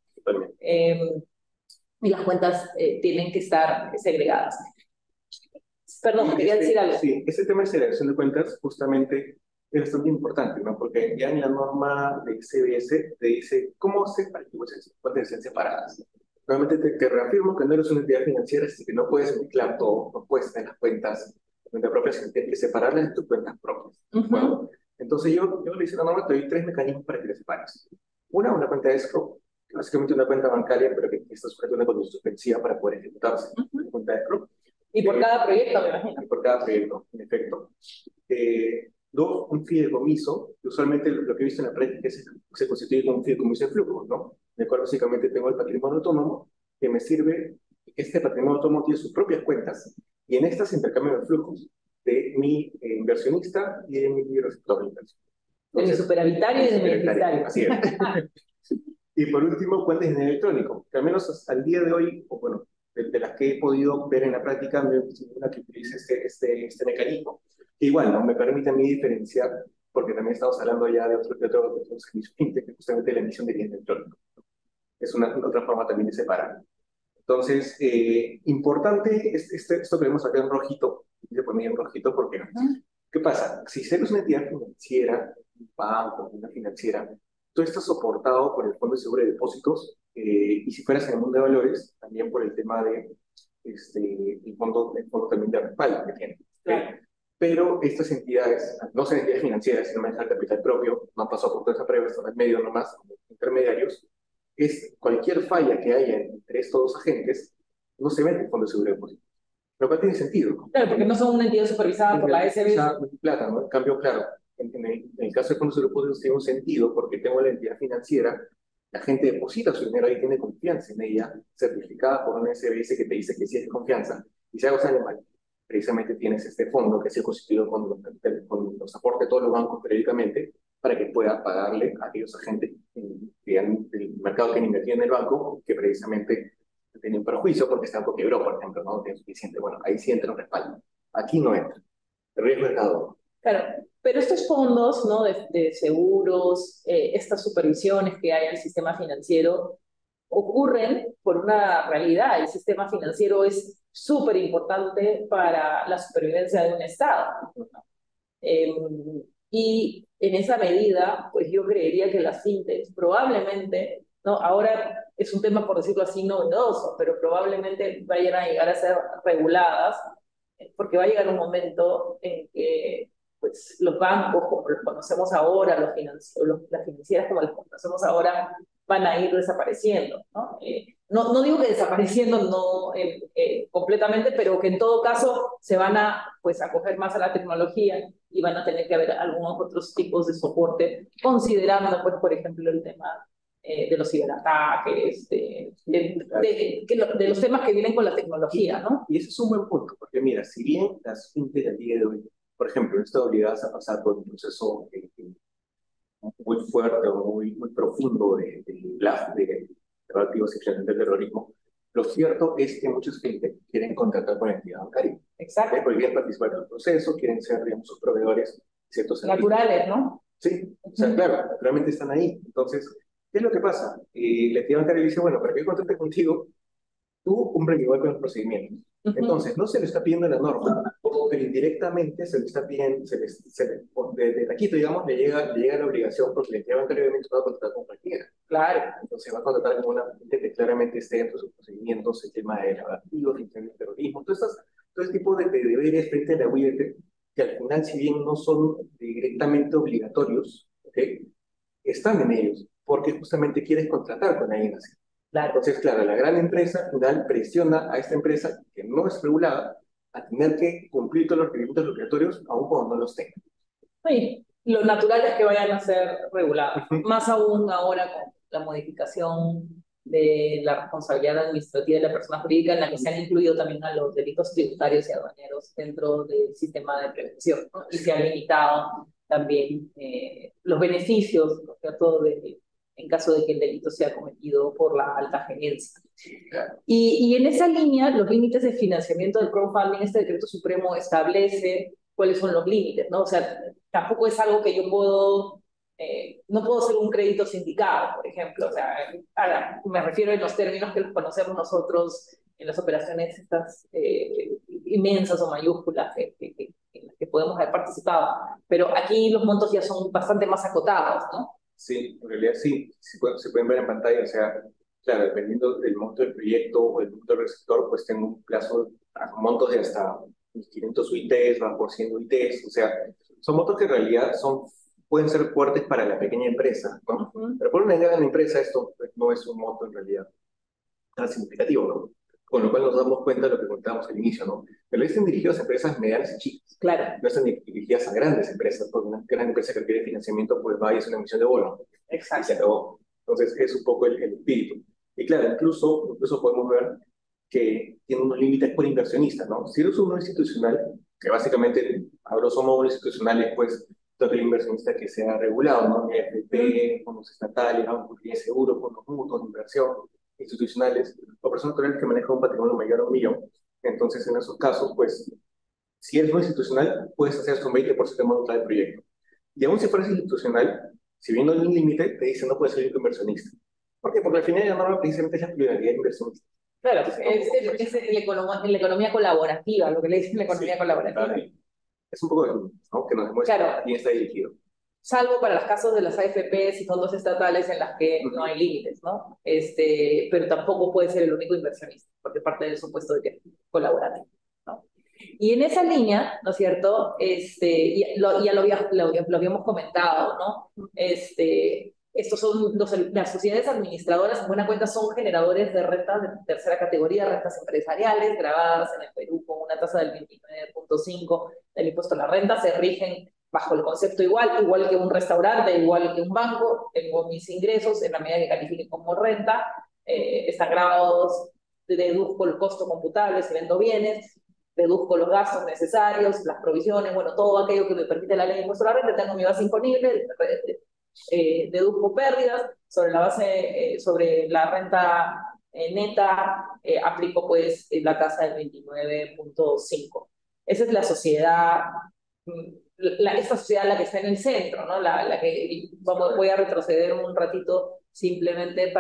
Y las cuentas tienen que estar segregadas. Perdón, quería decir algo. Sí, ese tema de segregación de cuentas justamente es bastante importante, ¿no? Porque ya en la norma de CBS te dice cómo hacer para que cuentas estén separadas. Nuevamente te reafirmo que no eres una entidad financiera, así que no puedes mezclar todo, no puedes tener las cuentas de cuenta propia, sino tienes que separarlas de tus cuentas propias. Bueno, entonces yo le hice la norma, te doy 3 mecanismos para que te separes. Una cuenta de escrow, que básicamente una cuenta bancaria, pero que está sujeta a una condición suspensiva para poder ejecutarse. Una cuenta de escrow. Y por cada proyecto, me imagino. Y por cada proyecto, en efecto. Dos, un fideicomiso, que usualmente lo que he visto en la práctica se constituye como un fideicomiso de flujos, ¿no? En el cual básicamente tengo el patrimonio autónomo, que me sirve, este patrimonio autónomo tiene sus propias cuentas, y en estas intercambio los flujos de mi inversionista y de mi receptor de inversión. De mi superavitario y de mi beneficiario. Así es. Y por último, cuentas de dinero electrónico, que al menos al día de hoy, o bueno, de las que he podido ver en la práctica, no es ninguna que utilice este mecanismo. Que igual, ¿no? Me permite a mí diferenciar, porque también estamos hablando ya de otro servicio fintech, que justamente la emisión de dinero electrónico. Es otra forma también de separar. Entonces, importante esto que vemos acá en rojito, se pone en rojito porque, ¿qué pasa? Si eres una entidad financiera, un banco, una financiera, tú estás soportado por el Fondo de Seguro de Depósitos, y si fueras en el mundo de valores, también por el tema de el fondo también de respaldo que tiene. Claro. Pero estas entidades, no son entidades financieras, sino manejan capital propio, no han pasado por toda esa prueba, están en medio nomás, como intermediarios, cualquier falla que haya entre estos dos agentes, no se mete en el Fondo de Seguro de Depósitos. Lo cual tiene sentido, ¿no? Claro, porque no son una entidad supervisada por la SBS. Plata, ¿no? En cambio, claro, en el caso de Fondo de Seguro de Depósitos tiene un sentido porque tengo la entidad financiera, la gente deposita su dinero ahí, tiene confianza en ella, certificada por una SBS que te dice que sí es de confianza, y si algo sale mal, precisamente tienes este fondo que se ha constituido con los aportes de todos los bancos periódicamente para que pueda pagarle a aquellos agentes del mercado que han invertido en el banco que precisamente tienen perjuicio porque este banco quebró, por ejemplo, no tiene suficiente. Bueno, ahí sí entra un respaldo. Aquí no entra. El riesgo es cada uno. Claro, pero estos fondos, ¿no? de seguros, estas supervisiones que hay en el sistema financiero, ocurren por una realidad. El sistema financiero es súper importante para la supervivencia de un Estado, ¿no? Y en esa medida, pues yo creería que las fintechs probablemente, ¿no? Ahora es un tema, por decirlo así, novedoso, pero probablemente vayan a llegar a ser reguladas, porque va a llegar un momento en que pues, los bancos, como los conocemos ahora, las financieras como las conocemos ahora, van a ir desapareciendo, ¿no? No digo que desapareciendo no, completamente, pero que en todo caso se van a pues, acoger más a la tecnología y van a tener que haber algunos otros tipos de soporte, considerando, pues, por ejemplo, el tema de los ciberataques, de los temas que vienen con la tecnología, ¿no? Y ese es un buen punto, porque mira, si bien las fintech al día de hoy, por ejemplo, están obligadas a pasar por un proceso muy fuerte o muy profundo de relativos a del terrorismo, lo cierto es que muchos fintech quieren contratar con la entidad bancaria. Exacto. Porque quieren participar del proceso, quieren ser, digamos, sus proveedores ciertos naturales, ¿no? Sí, o sea, claro, naturalmente están ahí. Entonces, ¿qué es lo que pasa? La entidad bancaria dice, bueno, para que yo contrate contigo, tú cumples igual con los procedimientos. Entonces, no se le está pidiendo la norma, pero indirectamente se le está pidiendo, de taquito, digamos, le llega la obligación, porque la entidad bancaria obviamente va a contratar con cualquiera. Claro. Entonces va a contratar con una gente que claramente esté dentro de sus procedimientos, el tema de activos, el terrorismo, todo este tipo de deberes frente a la UIF, que al final, si bien no son directamente obligatorios, ¿okay? Están en ellos, porque justamente quieres contratar con alguien así. Claro. Entonces, claro, la gran empresa al final presiona a esta empresa que no es regulada a tener que cumplir todos los requerimientos obligatorios, aun cuando no los tenga. Sí, lo natural es que vayan a ser regulados, más aún ahora con la modificación de la responsabilidad administrativa de la persona jurídica, en la que se han incluido también a los delitos tributarios y aduaneros dentro del sistema de prevención, ¿no? Y se han limitado también los beneficios, ¿no? De en caso de que el delito sea cometido por la alta gerencia. Y en esa línea, los límites de financiamiento del crowdfunding, este decreto supremo establece cuáles son los límites, ¿no? O sea, tampoco es algo que yo puedo, no puedo hacer un crédito sindicado, por ejemplo. O sea, ahora, me refiero en los términos que los conocemos nosotros en las operaciones estas inmensas o mayúsculas en las que podemos haber participado. Pero aquí los montos ya son bastante más acotados, ¿no? Sí, en realidad sí, se pueden ver en pantalla, o sea, claro, dependiendo del monto del proyecto o del monto del receptor, pues tengo un plazo a montos de hasta 500 UITs, van por 100 UITs, o sea, son montos que en realidad pueden ser fuertes para la pequeña empresa, ¿no? Pero por una gran empresa esto pues, no es un monto en realidad tan significativo, ¿no? Con lo cual nos damos cuenta de lo que contábamos al inicio, ¿no? Pero están dirigidos a empresas medianas y chicas. Claro. No están dirigidas a grandes empresas, porque una gran empresa que requiere financiamiento, pues va y hace una emisión de bono. Exacto. Y se acabó. Entonces, es un poco el espíritu. Y claro, incluso podemos ver que tiene unos límites por inversionista, ¿no? Si eres uno institucional, que básicamente, a grosso modo, institucionales, pues, todo el inversionista que sea regulado, ¿no? FP, fondos estatales, bancos de seguro, fondos mutuos, inversión, institucionales, o personas naturales que manejan un patrimonio mayor a 1 millón. Entonces, en esos casos, pues, si eres no institucional, puedes hacer hasta un 20% de monta del proyecto. Y aún si fueres institucional, si bien no hay un límite, te dicen no puedes ser inversionista. ¿Por qué? Porque al final la norma precisamente es la pluralidad de inversionistas. Claro, es la economía colaborativa, lo que le dicen la economía colaborativa. Es un poco de ¿no? Que nos demuestra claro. a quién está dirigido. Salvo para los casos de las AFPs y fondos estatales en las que no hay límites, ¿no? Pero tampoco puede ser el único inversionista, porque parte del supuesto de que es colaborativo, ¿no? Y en esa línea, ¿no es cierto? Ya lo habíamos comentado, ¿no? Estos son las sociedades administradoras, en buena cuenta, son generadores de rentas de tercera categoría, rentas empresariales, grabadas en el Perú con una tasa del 29.5% del impuesto a la renta, se rigen bajo el concepto igual que un restaurante, igual que un banco. Tengo mis ingresos en la medida que califiquen como renta, están grabados, deduzco el costo computable si vendo bienes, deduzco los gastos necesarios, las provisiones, bueno, todo aquello que me permite la ley de impuesto a la renta, tengo mi base imponible, deduzco pérdidas, sobre la renta neta, aplico pues la tasa del 29.5%. Esa es la sociedad, esta sociedad la que está en el centro, ¿no? La que voy a retroceder un ratito simplemente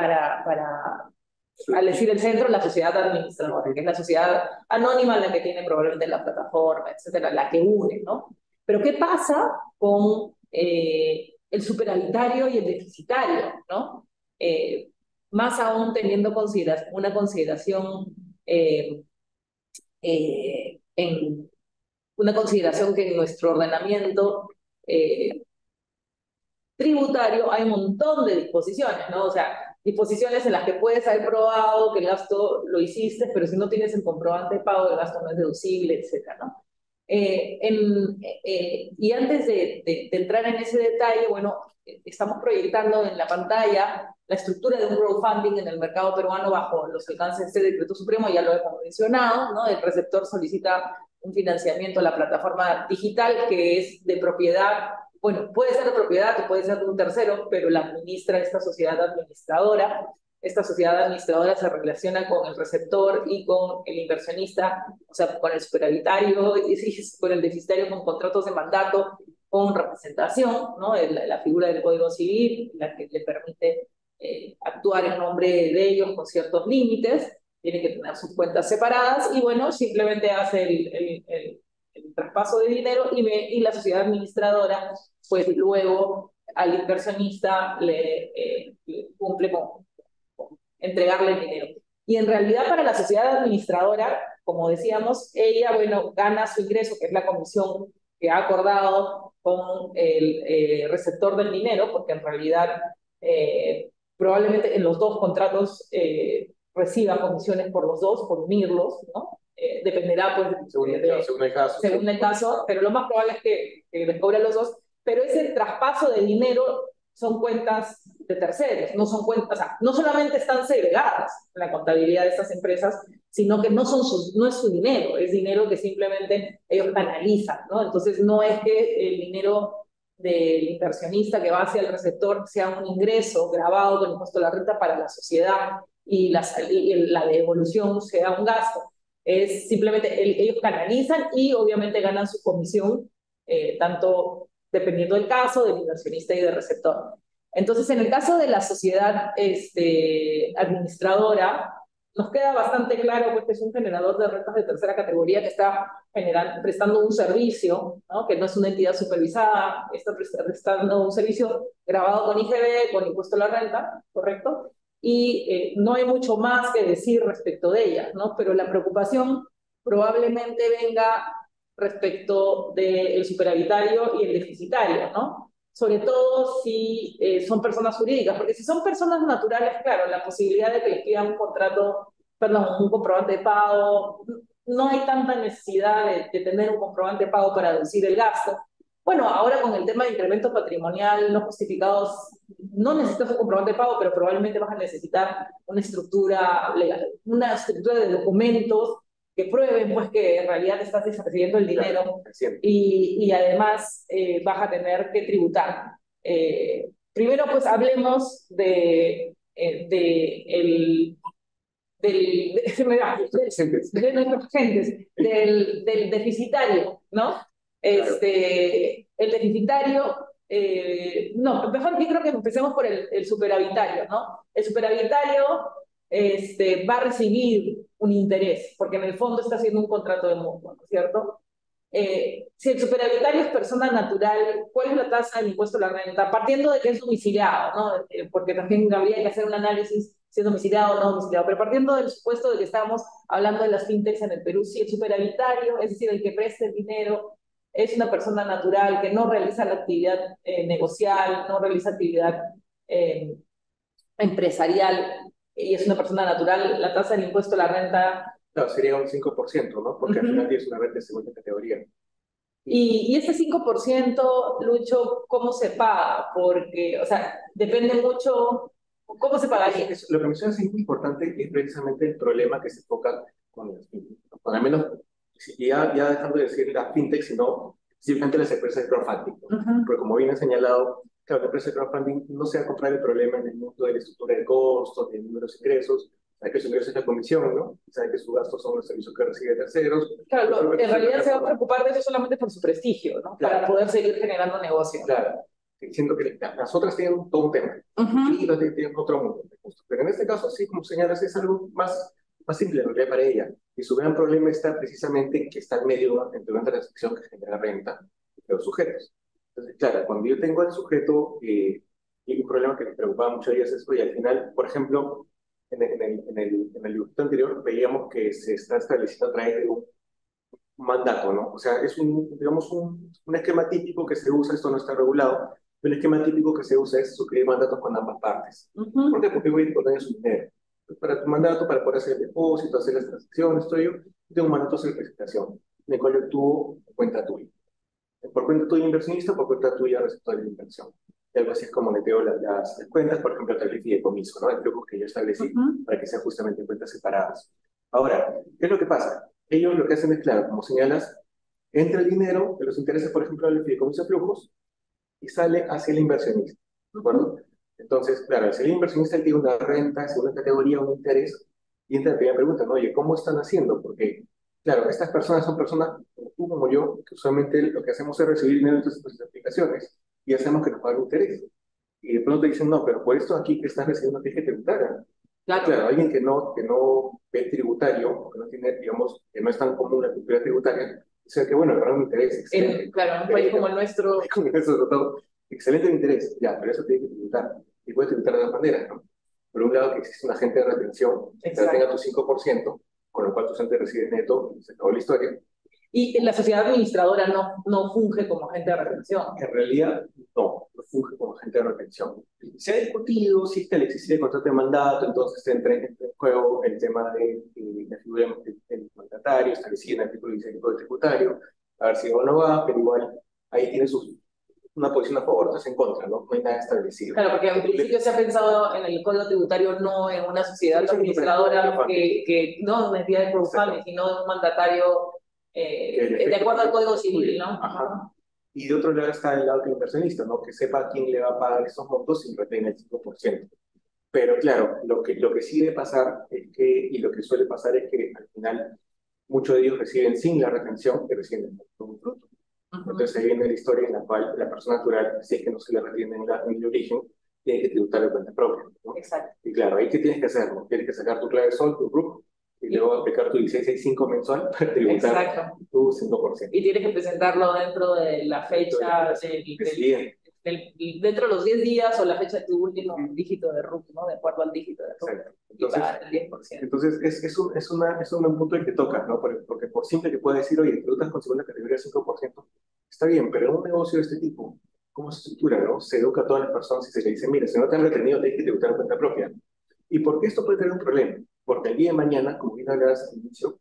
al decir el centro, la sociedad administradora, que es la sociedad anónima, la que tiene probablemente la plataforma, etcétera, la que une, ¿no? Pero ¿qué pasa con el superavitario y el deficitario, ¿no? Más aún teniendo una consideración que en nuestro ordenamiento tributario hay un montón de disposiciones, ¿no? O sea, disposiciones en las que puedes haber probado que el gasto lo hiciste, pero si no tienes el comprobante de pago, el gasto no es deducible, etcétera, ¿no? Y antes de entrar en ese detalle, bueno, estamos proyectando en la pantalla la estructura de un crowdfunding en el mercado peruano bajo los alcances de este decreto supremo, ya lo hemos mencionado, ¿no? El receptor solicita un financiamiento a la plataforma digital que es de propiedad, bueno, puede ser de propiedad o puede ser de un tercero, pero la administra esta sociedad administradora. Esta sociedad administradora se relaciona con el receptor y con el inversionista, o sea, con el superavitario y con el deficitario, con contratos de mandato, con representación, ¿no? La figura del Código Civil, la que le permite actuar en nombre de ellos con ciertos límites, tiene que tener sus cuentas separadas y, bueno, simplemente hace el traspaso de dinero y la sociedad administradora, pues luego al inversionista le cumple con entregarle el dinero. Y en realidad para la sociedad administradora, como decíamos, ella, bueno, gana su ingreso, que es la comisión que ha acordado con el receptor del dinero, porque en realidad probablemente en los dos contratos reciba comisiones por los dos, por unirlos, ¿no? Dependerá, pues, según el caso, pero lo más probable es que les cobre a los dos, pero ese traspaso de dinero son cuentas de terceros, no son cuentas, o sea, no solamente están segregadas en la contabilidad de estas empresas, sino que no es su dinero, es dinero que simplemente ellos canalizan, ¿no? Entonces no es que el dinero del inversionista que va hacia el receptor sea un ingreso grabado con impuesto a la renta para la sociedad y la devolución sea un gasto. Es simplemente ellos canalizan y obviamente ganan su comisión, tanto dependiendo del caso, del inversionista y del receptor. Entonces, en el caso de la sociedad administradora, nos queda bastante claro pues, que es un generador de rentas de tercera categoría que está prestando un servicio, ¿no? Que no es una entidad supervisada, está prestando un servicio grabado con IGB, con impuesto a la renta, ¿correcto? Y no hay mucho más que decir respecto de ella, ¿no? Pero la preocupación probablemente venga respecto del superavitario y el deficitario, ¿no? Sobre todo si son personas jurídicas, porque si son personas naturales, claro, la posibilidad de que les pidan un contrato, perdón, un comprobante de pago, no hay tanta necesidad de tener un comprobante de pago para deducir el gasto. Bueno, ahora con el tema de incremento patrimonial no justificados, no necesitas un comprobante de pago, pero probablemente vas a necesitar una estructura legal, una estructura de documentos que prueben pues que en realidad estás recibiendo el dinero y además vas a tener que tributar. Primero pues hablemos de nuestros agentes, del deficitario, ¿no? El deficitario, no, mejor yo creo que empecemos por el superavitario, ¿no? El superavitario va a recibir un interés, porque en el fondo está haciendo un contrato de mutuo, ¿no es cierto? Si el superavitario es persona natural, ¿cuál es la tasa del impuesto a la renta? Partiendo de que es domiciliado, ¿no? Porque también habría que hacer un análisis si es domiciliado o no domiciliado, pero partiendo del supuesto de que estamos hablando de las fintechs en el Perú, si el superavitario, es decir, el que preste el dinero, es una persona natural que no realiza la actividad negocial, no realiza actividad empresarial y es una persona natural, la tasa del impuesto a la renta... Claro, sería un 5%, ¿no? Porque al final tienes una renta de segunda categoría. Y ese 5%, Lucho, ¿cómo se paga? Porque, o sea, depende mucho, ¿cómo se pagaría? Lo que mencionas es muy importante, es precisamente el problema que se toca con las fintech. Al menos, ya dejando de decir la fintech, sino simplemente las empresas de crowdfunding. Porque como bien ha señalado, claro, la empresa de crowdfunding no se va a encontrar el problema en el mundo de la estructura de costos, de números de ingresos, sabe que su ingreso es la comisión, ¿no? Sabe que sus gastos son los servicios que recibe de terceros. Claro, en realidad se va a preocupar de eso solamente por su prestigio, ¿no? Claro. Para poder seguir generando negocio. Claro, diciendo que las otras tienen todo un tema, y las tienen otro mundo. Pero en este caso, sí, como señalas, es algo más simple en realidad para ella. Y su gran problema está precisamente que está en medio entre una transacción que genera renta de los sujetos. Entonces, claro, cuando yo tengo al sujeto, y un problema que me preocupaba mucho a ellas es, y al final, por ejemplo, en el dibujito anterior veíamos que se está estableciendo a través de un mandato, ¿no? O sea, es digamos, un esquema típico que se usa, esto no está regulado, pero el esquema típico que se usa es suscribir mandatos con ambas partes. ¿Por qué? Porque voy a disponer su dinero. Para tu mandato, para poder hacer el depósito, hacer las transacciones, todo ello, tengo un mandato de presentación, en el cual yo tuvo cuenta tuya. Por cuenta tuya inversionista, por cuenta tuya receptor de la inversión. Y algo así es como le tengo las cuentas, por ejemplo, el fideicomiso, ¿no? El truco que yo establecí para que sean justamente cuentas separadas. Ahora, ¿qué es lo que pasa? Ellos lo que hacen es, claro, como señalas, entra el dinero de los intereses, por ejemplo, del fideicomiso de flujos y sale hacia el inversionista, ¿de acuerdo? Entonces, claro, si el inversionista tiene una renta, segunda categoría, un interés, y entra la primera pregunta, ¿no? Oye, ¿cómo están haciendo? Porque, claro, estas personas son personas como tú, como yo, que usualmente lo que hacemos es recibir dinero de nuestras aplicaciones y hacemos que nos paguen interés. Y de pronto dicen, no, pero por esto aquí que estás recibiendo tienes que tributar. Claro, alguien que no es tributario, que no tiene, digamos, que no es tan común la cultura tributaria, o sea que bueno, agarrar un interés. Claro, en un país como el nuestro. Excelente el interés, ya, pero eso tiene que tributar. Y puedes tributar de dos maneras, ¿no? Por un lado, que existe un agente de retención, que tenga tu 5%, con lo cual tu agente recibe neto, y se acabó la historia. Y la sociedad administradora no funge como agente de retención. En realidad, no funge como agente de retención. Se ha discutido si es que existe el contrato de mandato, entonces entra en juego el tema de la figura del mandatario, establecida en el artículo 16 del Código Tributario, a ver si va o no va, pero igual ahí tiene una posición a favor, otras en contra, ¿no? No hay nada establecido. Claro, porque en principio se ha pensado en el Código Tributario no en una sociedad administradora que no una entidad de crowdfunding, sino en un mandatario de acuerdo al Código Civil, ¿no? Ajá. Y de otro lado está el lado del inversionista, ¿no? Que sepa a quién le va a pagar esos montos y retiene el 5%. Pero claro, lo que sí debe pasar es que, y lo que suele pasar es que al final muchos de ellos reciben sin la retención, que reciben el fruto. Entonces ahí viene la historia en la cual la persona natural, si es que no se le retiene en el origen, tiene que tributar de cuenta propia, ¿no? Exacto. Y claro, ahí qué tienes que hacer, ¿no? Tienes que sacar tu clave sol, tu RUC, y luego aplicar tu 1665 mensual para tributar Exacto. tu 5%. Y tienes que presentarlo dentro de la fecha dentro de los 10 días o la fecha de tu último dígito de RUC, ¿no? De acuerdo al dígito de RUC. Exacto. Y pagar el 10%. Entonces es un buen punto el que tocas, ¿no? Porque por simple que pueda decir, oye, tributas con segunda categoría 5%, está bien, pero en un negocio de este tipo, ¿cómo se estructura, no? Se educa a todas las personas y se le dice, mira, si no te han retenido, tienes que tributar en cuenta propia. ¿Y por qué esto puede tener un problema? Porque el día de mañana, como bien hablabas al inicio,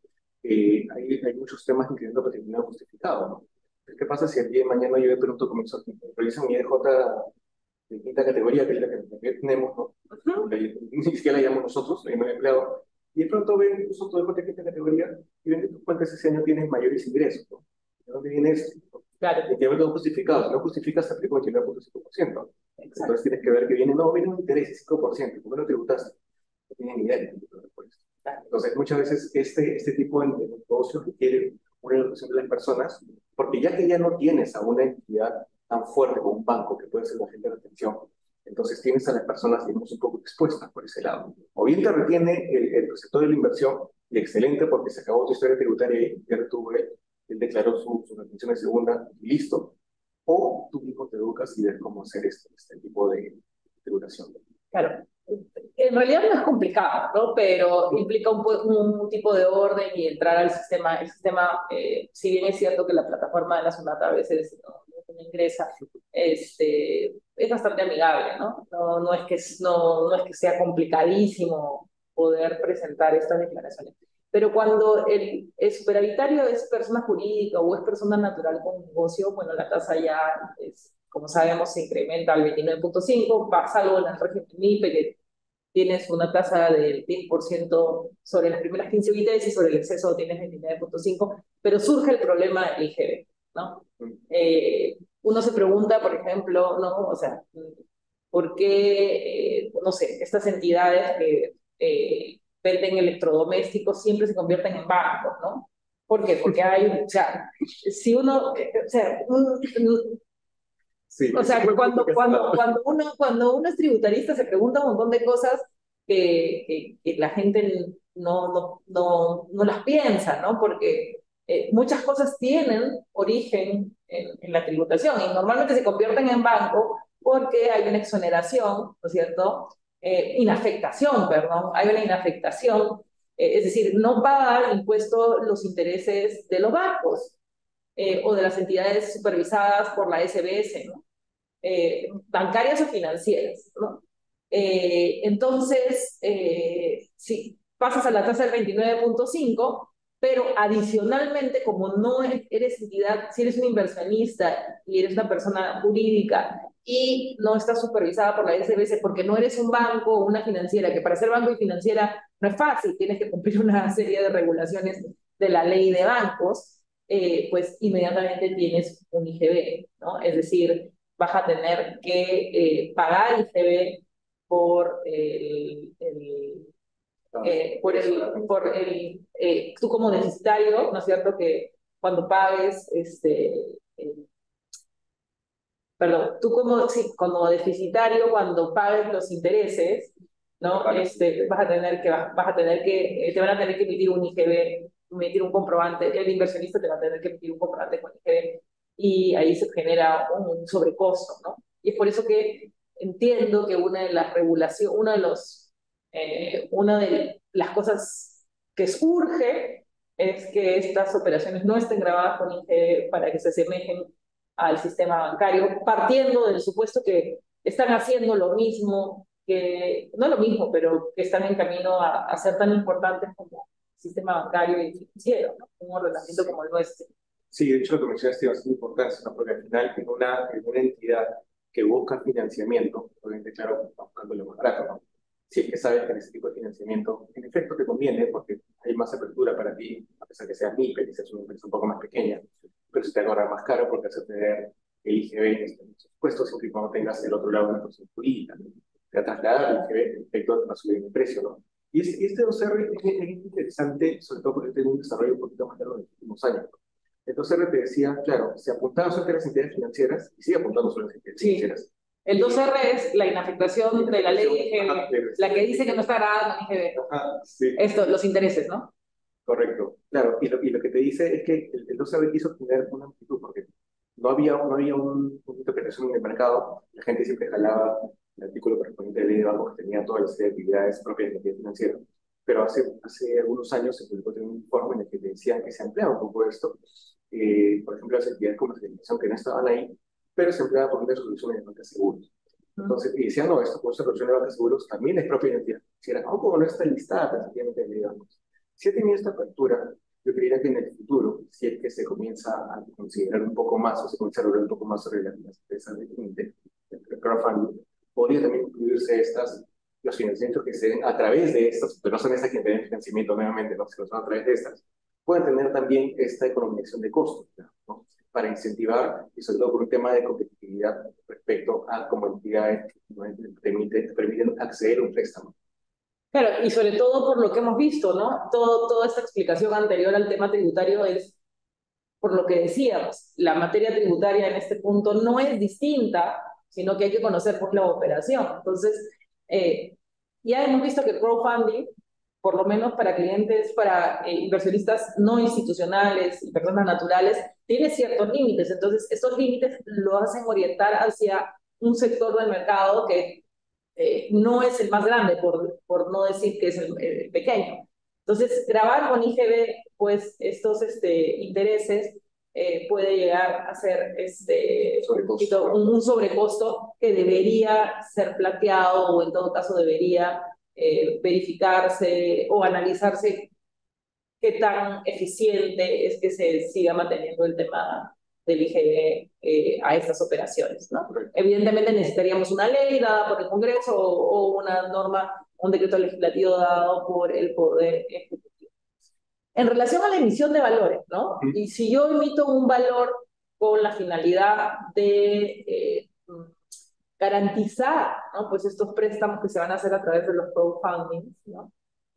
hay muchos temas incluyendo patrimonio justificado, ¿no? ¿Qué pasa si el día de mañana yo le pregunto, comienzo, revisan mi EJ de quinta categoría, que es la que tenemos, ¿no? Ni siquiera la llamamos nosotros, no hay empleado, y de pronto ven incluso tu EJ de quinta categoría y ven que tus cuentas ese año tienes mayores ingresos, ¿no? ¿De dónde viene esto? Claro. El que no justificado, si no justificas, se aplica un 29.5%. Entonces tienes que ver que viene un interés de 5%, ¿por qué no tributaste? No tienen ni idea. Entonces, muchas veces este tipo de negocios requiere una educación de las personas, porque ya que ya no tienes a una entidad tan fuerte como un banco, que puede ser un agente de retención, entonces tienes a las personas, digamos, un poco expuestas por ese lado. O bien te retiene el sector de la inversión, y excelente, porque se acabó tu historia tributaria y ya retuvo él declaró su retención de segunda y listo, o tú mismo te educas y ves cómo hacer este tipo de tributación. Claro. En realidad no es complicado, ¿no? Pero implica un tipo de orden y entrar al sistema. El sistema, si bien es cierto que la plataforma de la SUNAT a veces no ingresa, es bastante amigable, ¿no? No es que sea complicadísimo poder presentar estas declaraciones. Pero cuando el superavitario es persona jurídica o es persona natural con negocio, bueno, la tasa ya es, como sabemos, se incrementa al 29.5, salvo en el régimen MIPE, que tienes una tasa del 10% sobre las primeras 15 unidades y sobre el exceso tienes 29.5, pero surge el problema del IGB, ¿no? Uno se pregunta, por ejemplo, ¿no? O sea, ¿por qué, no sé, estas entidades que venden electrodomésticos siempre se convierten en bancos, ¿no? ¿Por qué? Porque hay, o sea, si uno, o sea, sí, o sea, cuando uno es tributarista se pregunta un montón de cosas que la gente no las piensa, ¿no? Porque muchas cosas tienen origen en la tributación y normalmente se convierten en banco porque hay una exoneración, ¿no es cierto? Inafectación, perdón, hay una inafectación, es decir, no pagan impuestos los intereses de los bancos o de las entidades supervisadas por la SBS, ¿no? Bancarias o financieras, ¿no? Entonces, sí, pasas a la tasa del 29.5, pero adicionalmente, como no eres entidad, si eres un inversionista y eres una persona jurídica y no estás supervisada por la SBS porque no eres un banco o una financiera, que para ser banco y financiera no es fácil, tienes que cumplir una serie de regulaciones de la ley de bancos, pues inmediatamente tienes un IGB, ¿no? Es decir, vas a tener que pagar IGB por tú como deficitario, ¿no es cierto? Que cuando pagues, perdón, tú como deficitario, cuando pagues los intereses, ¿no? Te van a tener que emitir un IGB, emitir un comprobante, el inversionista te va a tener que emitir un comprobante con IGB y ahí se genera un sobrecosto, ¿no? Y es por eso que entiendo que una de las regulaciones, una de las cosas que surge es que estas operaciones no estén grabadas con IGB para que se asemejen al sistema bancario, partiendo del supuesto que están haciendo lo mismo, no lo mismo, pero que están en camino a ser tan importantes como el sistema bancario y financiero, ¿no? Un ordenamiento como el nuestro. Sí, de hecho lo que mencionaste tiene bastante importancia, ¿no? Porque al final en una entidad que busca financiamiento, obviamente, claro, está buscando lo más barato, ¿no? Si es que sabes que en ese tipo de financiamiento, en efecto te conviene porque hay más apertura para ti, a pesar que seas MIPE, que seas una empresa un poco más pequeña, pero se te va a cobrar más caro porque vas a tener el IGB en estos puestos, siempre y cuando tengas el otro lado una persona jurídica, ¿no? Te va a trasladar el IGB, el efecto va a subir el precio, ¿no? Este 2R es interesante, sobre todo porque tiene un desarrollo un poquito más largo en los últimos años. El 2R te decía, claro, se apuntaba solo a las entidades financieras y sigue apuntando solo a las entidades Sí. financieras. El 2R es la inafectación de la ley IGB, la que dice que no está grabada con IGB. Ajá, sí. Esto, los intereses, ¿no? Correcto, claro, y lo que te dice es que el 2R quiso tener una amplitud, porque no había una interpretación en el mercado, la gente siempre jalaba el artículo correspondiente de ley de bancos que tenía todas las actividades propias de la entidad financiera, pero hace algunos años se publicó un informe en el que te decían que se empleaba un poco esto, por ejemplo, las actividades como la comercialización que no estaban ahí, pero se empleaba por medio de soluciones de bancas seguros. Entonces, y decían, no, esto por solución de bancas seguros también es propia de la entidad financiera, aunque no está listada precisamente en ley de bancos. Si ha tenido esta apertura, yo creería que en el futuro, si es que se comienza a considerar un poco más, o se comienza a hablar un poco más sobre las empresas de crowdfunding, podría también incluirse los financiamientos que se den a través de estas, pero no son estas que den financiamiento nuevamente, ¿no? Sino son a través de estas, pueden tener también esta economización de costos, ¿no? Para incentivar, y sobre todo por un tema de competitividad respecto a como entidades que permiten acceder a un préstamo. Claro, y sobre todo por lo que hemos visto, ¿no? Toda esta explicación anterior al tema tributario es por lo que decíamos, la materia tributaria en este punto no es distinta, sino que hay que conocer por la operación. Entonces, ya hemos visto que crowdfunding, por lo menos para clientes, para inversionistas no institucionales y personas naturales, tiene ciertos límites. Entonces, estos límites lo hacen orientar hacia un sector del mercado que no es el más grande, por no decir que es el pequeño. Entonces, grabar con IGB, pues estos intereses puede llegar a ser un sobrecosto que debería ser planteado o en todo caso debería verificarse o analizarse qué tan eficiente es que se siga manteniendo el tema del IGB a estas operaciones, ¿no? Evidentemente necesitaríamos una ley dada por el Congreso o una norma, un decreto legislativo dado por el Poder Ejecutivo. En relación a la emisión de valores, ¿no? Y si yo emito un valor con la finalidad de garantizar, ¿no? Pues estos préstamos que se van a hacer a través de los crowdfunding, ¿no?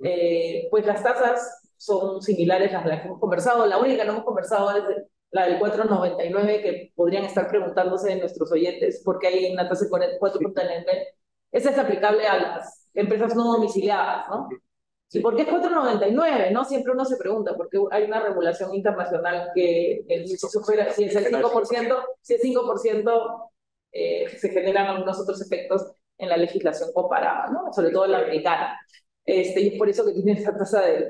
Pues las tasas son similares a las que hemos conversado. La única que no hemos conversado es la del 4.99, que podrían estar preguntándose nuestros oyentes por qué hay una tasa de 4.99. Esa es aplicable a las empresas no domiciliadas, ¿no? ¿Y por qué es 4.99? ¿No? Siempre uno se pregunta, porque hay una regulación internacional que si es el 5%, si es 5%, se generan algunos otros efectos en la legislación comparada, ¿no? Sobre todo en la americana. Y es por eso que tiene esa tasa del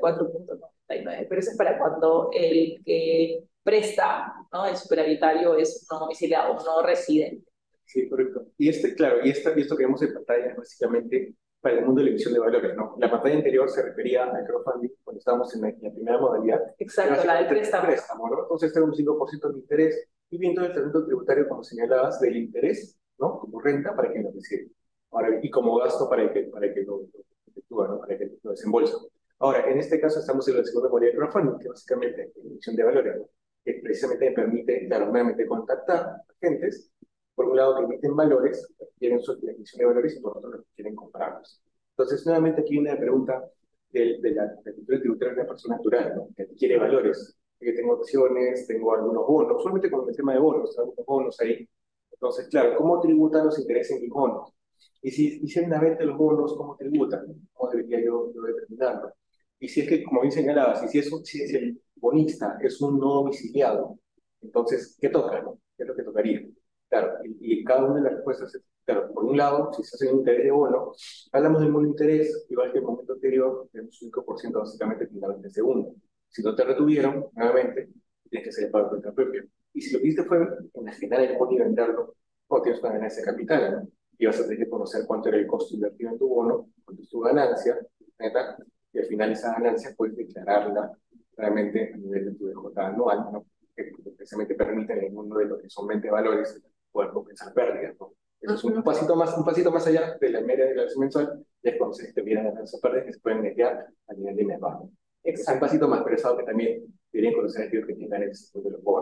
4.99, pero eso es para cuando el que presta, ¿no? El superavitario es no domiciliado, no residente. Sí, correcto. Y claro, y esto que vemos en pantalla es básicamente para el mundo de la emisión de valores, ¿no? La pantalla anterior se refería al crowdfunding cuando estábamos en la primera modalidad. Exacto, la del préstamo. ¿No? Entonces tenemos un 5% de interés y viendo el tratamiento tributario, como señalabas, del interés, ¿no? Como renta para que lo recibe. Ahora, y como gasto para que lo efectúa, ¿no? Para que lo desembolsa. Ahora, en este caso estamos en la segunda modalidad de crowdfunding, que básicamente es la emisión de valores, ¿no? Que precisamente me permite, claro, nuevamente contactar agentes, por un lado que emiten valores, que quieren su emisión de valores y por otro lado que quieren comprarlos. Entonces, nuevamente aquí viene la pregunta de la cultura tributaria de una persona natural, ¿no? Que quiere valores, que tengo acciones, tengo algunos bonos, solamente con el tema de bonos, algunos bonos ahí. Entonces, claro, ¿cómo tributan los intereses en mis bonos? Y si hay una venta de los bonos, ¿cómo tributan? ¿Cómo debería yo determinarlo? Y si es que, como bien señalabas, si es el bonista es un no domiciliado, entonces, ¿qué toca, no? ¿Qué es lo que tocaría? Claro, y cada una de las respuestas es, claro, por un lado, si se hace un interés de bono, hablamos del mismo interés, igual que el momento anterior, tenemos un 5% básicamente finalmente el segundo. Si no te retuvieron, nuevamente, tienes que hacer el pago de cuenta propia. Y si lo que hiciste fue enajenar el bono y venderlo, o tienes una ganancia de capital, ¿no? Y vas a tener que conocer cuánto era el costo invertido en tu bono, cuánto es tu ganancia, ¿neta? Y al final esa ganancia puedes declararla realmente a nivel de tu DJ anual, ¿no? Que precisamente permite en el mundo de lo que son 20 valores poder compensar pérdidas, ¿no? Eso es un pasito más allá de la media de la mensual, y es cuando se estuvieran ganando pérdidas que se pueden netear a nivel de mes bajo. Es un pasito más, pero es algo que también deberían conocer aquellos que tengan el sector de los bonos.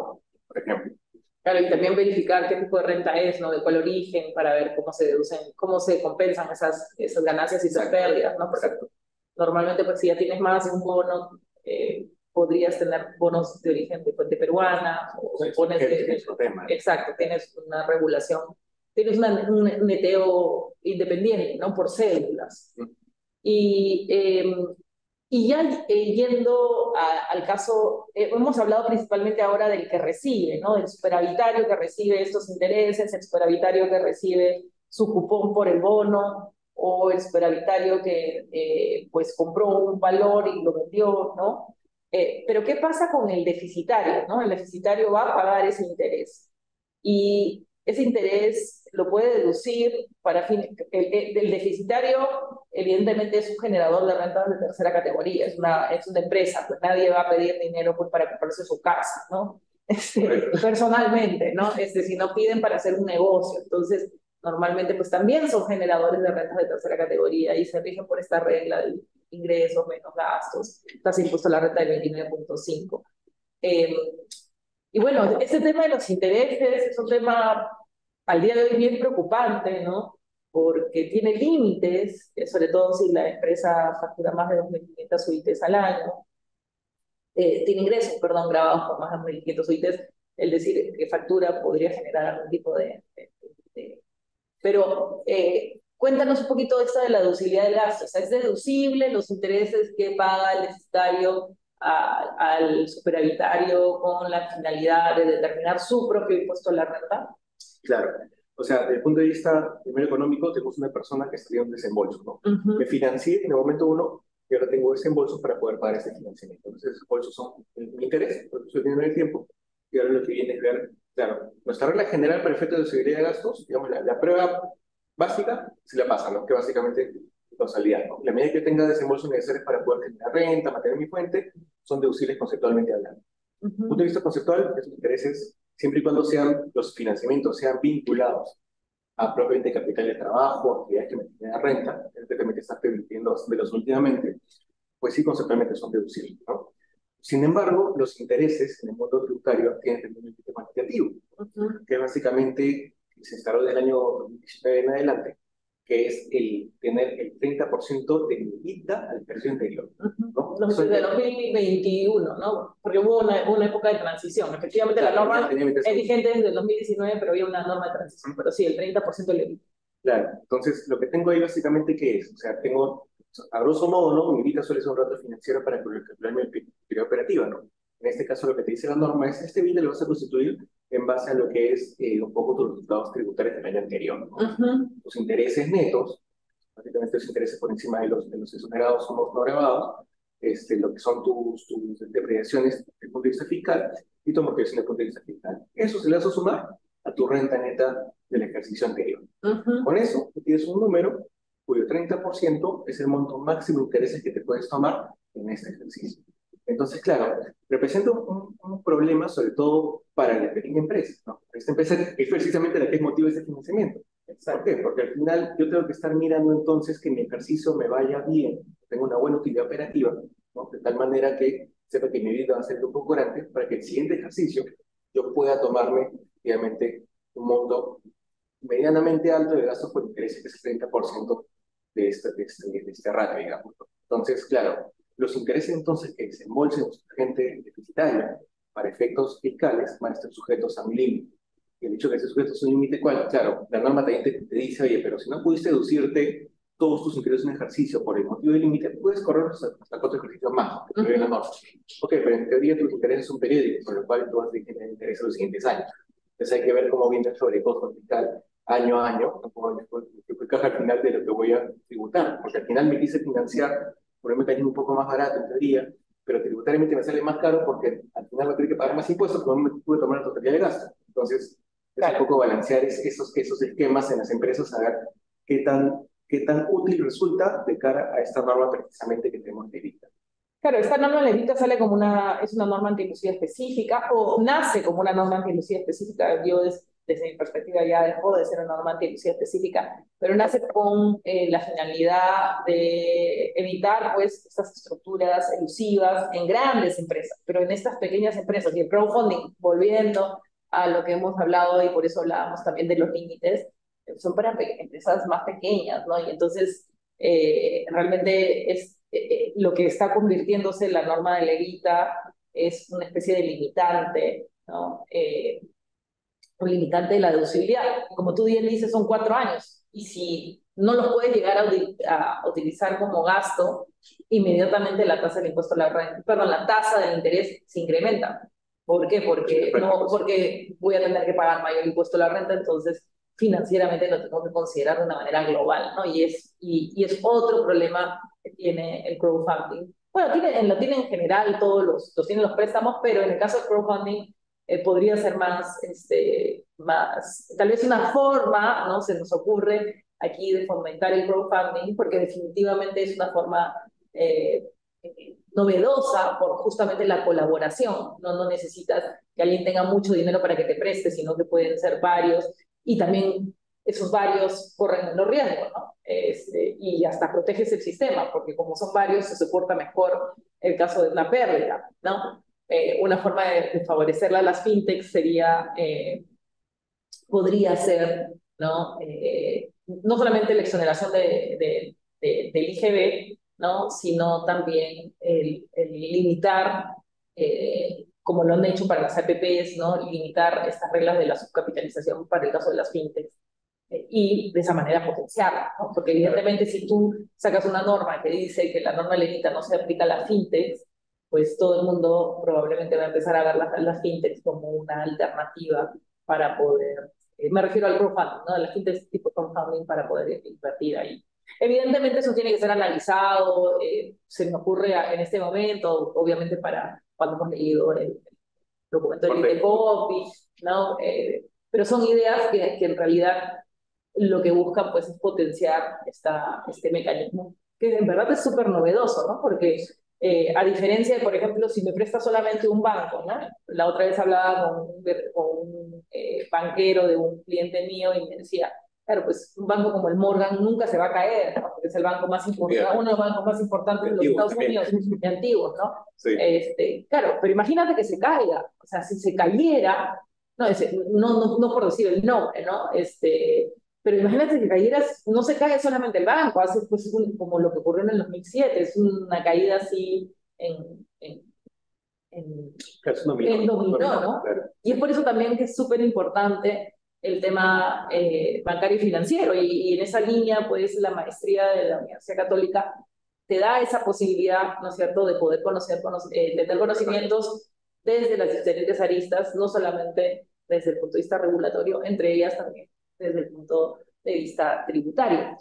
por ejemplo. Claro, y también verificar qué tipo de renta es, ¿no? De cuál origen, para ver cómo se deducen, cómo se compensan esas ganancias y esas pérdidas, ¿no? Porque normalmente, pues, si ya tienes más de un bono, podrías tener bonos de origen de fuente peruana, o pones exacto, tienes una regulación, tienes un neteo independiente, ¿no? Por células. Y, y ya yendo al caso, hemos hablado principalmente ahora del que recibe, ¿no? Del superavitario que recibe estos intereses, el superavitario que recibe su cupón por el bono, o el superavitario que pues compró un valor y lo vendió, ¿no? Pero ¿qué pasa con el deficitario, ¿no? El deficitario va a pagar ese interés. Y ese interés lo puede deducir para fin, el deficitario evidentemente es un generador de rentas de tercera categoría, es una empresa, pues nadie va a pedir dinero pues, para comprarse su casa, ¿no? Personalmente, ¿no? Si no piden para hacer un negocio, entonces normalmente pues también son generadores de rentas de tercera categoría y se rigen por esta regla de ingresos menos gastos, tasa impuesto a la renta del 29.5. Y bueno, este tema de los intereses es un tema al día de hoy bien preocupante, ¿no? Porque tiene límites, sobre todo si la empresa factura más de 2.500 UITs al año, tiene ingresos, perdón, grabados por más de 2.500 UITs, el decir que factura podría generar algún tipo de... Pero cuéntanos un poquito de esta de la deducibilidad del gasto. O sea, ¿es deducible los intereses que paga el deficitario al superavitario con la finalidad de determinar su propio impuesto a la renta? Claro. O sea, desde el punto de vista primero económico, tenemos una persona que está haciendo un desembolso, ¿no? Me financié en el momento uno y ahora tengo desembolso para poder pagar ese financiamiento. Entonces, desembolsos son mi interés, porque estoy teniendo el tiempo. Y ahora lo que viene es ver, claro, nuestra regla general para efectos de seguridad de gastos, digamos, la prueba básica, se la pasa, ¿no? Que básicamente es causalidad, ¿no? La medida que tenga desembolsos necesarios para poder generar renta, mantener mi fuente, son deducibles conceptualmente hablando. Desde el punto de vista conceptual, esos intereses, siempre y cuando los financiamientos sean vinculados a propiamente capital de trabajo, actividades que me generan renta, es lo que también te estás permitiendo velos últimamente, pues sí, conceptualmente son deducibles, ¿no? Sin embargo, los intereses en el mundo tributario tienen también un límite cuantitativo, que básicamente se instaló desde el año 2019 en adelante, que es el tener el 30% de mi EBITDA al ejercicio anterior, ¿no? Desde 2021, ¿no? Porque hubo una época de transición. Efectivamente, la norma es vigente desde el 2019, pero había una norma de transición. Pero sí, el 30% del EBITDA. Claro, entonces lo que tengo ahí básicamente, ¿qué es? O sea, tengo, a grosso modo, ¿no? Mi EBITDA suele ser un rato financiero para calcular mi actividad operativa, ¿no? En este caso, lo que te dice la norma es, este EBITDA lo vas a constituir en base a lo que es un poco tus resultados tributarios del año anterior, ¿no? Tus intereses netos, básicamente los intereses por encima de los exonerados o no grabados, lo que son tus depreciaciones desde el punto de vista fiscal y tu amortización desde el punto de vista fiscal. Eso se le hace sumar a tu renta neta del ejercicio anterior. Con eso, tú tienes un número cuyo 30% es el monto máximo de intereses que te puedes tomar en este ejercicio. Entonces, claro, representa un problema sobre todo para la pequeña empresa, ¿no? Esta empresa es precisamente la que es motivo de ese financiamiento. ¿Por qué? Porque al final yo tengo que estar mirando entonces que mi ejercicio me vaya bien, tenga una buena utilidad operativa, ¿no? De tal manera que sepa que mi vida va a ser un poco grande para que el siguiente ejercicio yo pueda tomarme, obviamente, un monto medianamente alto de gastos por intereses, que es el 30% de este ratio, digamos. Entonces, claro, los intereses entonces que desembolsen su gente deficitaria para efectos fiscales van a estar sujetos a un límite. Y el hecho de que esté sujetos a un límite, ¿cuál? Claro, la norma también te dice, oye, pero si no pudiste deducirte todos tus ingresos en ejercicio por el motivo del límite, puedes correr hasta 4 ejercicios más, que prevé la norma. Ok, pero en teoría tus intereses son periódicos, con lo cual tú vas a tener intereses los siguientes años. Entonces hay que ver cómo viene el sobrecosto fiscal año a año, que caja al final de lo que voy a tributar, porque al final me quise financiar por un mecanismo un poco más barato en teoría, pero tributariamente me sale más caro porque al final voy a tener que pagar más impuestos, porque no me pude tomar la totalidad de gasto. Entonces, es un poco balancear esos esquemas en las empresas, a ver qué tan útil resulta de cara a esta norma precisamente que tenemos de vista. Claro, esta norma levita sale como es una norma antiilusiva específica, o nace como una norma antiilusiva específica. Yo desde mi perspectiva ya dejó de ser una norma anti-elusión específica, pero nace con la finalidad de evitar pues estas estructuras elusivas en grandes empresas, pero en estas pequeñas empresas y el crowdfunding, volviendo a lo que hemos hablado y por eso hablábamos también de los límites, son para empresas más pequeñas, ¿no? Y entonces realmente es lo que está convirtiéndose en la norma de Levita es una especie de limitante, ¿no? Un limitante de la deducibilidad. Como tú bien dices, son 4 años. Y si no los puedes llegar a utilizar como gasto, inmediatamente la tasa del impuesto a la renta, perdón, la tasa del interés se incrementa. ¿Por qué? Porque voy a tener que pagar mayor impuesto a la renta, entonces financieramente lo tengo que considerar de una manera global, ¿no? Y es otro problema que tiene el crowdfunding. Bueno, lo tiene en general, todos los tienen los préstamos, pero en el caso del crowdfunding podría ser más, tal vez una forma, ¿no? Se nos ocurre aquí de fomentar el crowdfunding, porque definitivamente es una forma novedosa por justamente la colaboración. No necesitas que alguien tenga mucho dinero para que te preste, sino que pueden ser varios, y también esos varios corren menos riesgo, ¿no? Y hasta proteges el sistema, porque como son varios, se soporta mejor el caso de una pérdida, ¿no? Una forma de favorecerla a las fintechs podría ser, ¿no? No solamente la exoneración del IGB, ¿no? Sino también el limitar, como lo han hecho para las APPs, ¿no? Limitar estas reglas de la subcapitalización para el caso de las fintechs. Y de esa manera potenciarla, ¿no? Porque evidentemente si tú sacas una norma que dice que la norma Levita no se aplica a las fintechs, pues todo el mundo probablemente va a empezar a ver las fintechs como una alternativa para poder, me refiero al crowdfunding, ¿no? Las fintechs tipo crowdfunding para poder invertir ahí. Evidentemente eso tiene que ser analizado, se me ocurre en este momento, obviamente para cuando hemos leído el documento del INDECOPI, ¿no? Pero son ideas que en realidad lo que buscan pues es potenciar este mecanismo, que en verdad es súper novedoso, ¿no? Porque a diferencia de, por ejemplo, si me presta solamente un banco, ¿no? La otra vez hablaba con un banquero de un cliente mío y me decía, claro, pues un banco como el Morgan nunca se va a caer, ¿no? Porque es el banco más importante, uno de los bancos más importantes de los Estados Unidos, y antiguos, ¿no? Sí. Claro, pero imagínate que se caiga, o sea, si se cayera, no por decir el nombre, ¿no? Pero imagínate que cayeras, no se cae solamente el banco, hace pues como lo que ocurrió en el 2007, es una caída así en dominó, ¿no? Claro. Y es por eso también que es súper importante el tema bancario y financiero, y en esa línea, pues, la maestría de la Universidad Católica te da esa posibilidad, ¿no es cierto?, de poder tener conocimientos desde las diferentes aristas, no solamente desde el punto de vista regulatorio, entre ellas también desde el punto de vista tributario.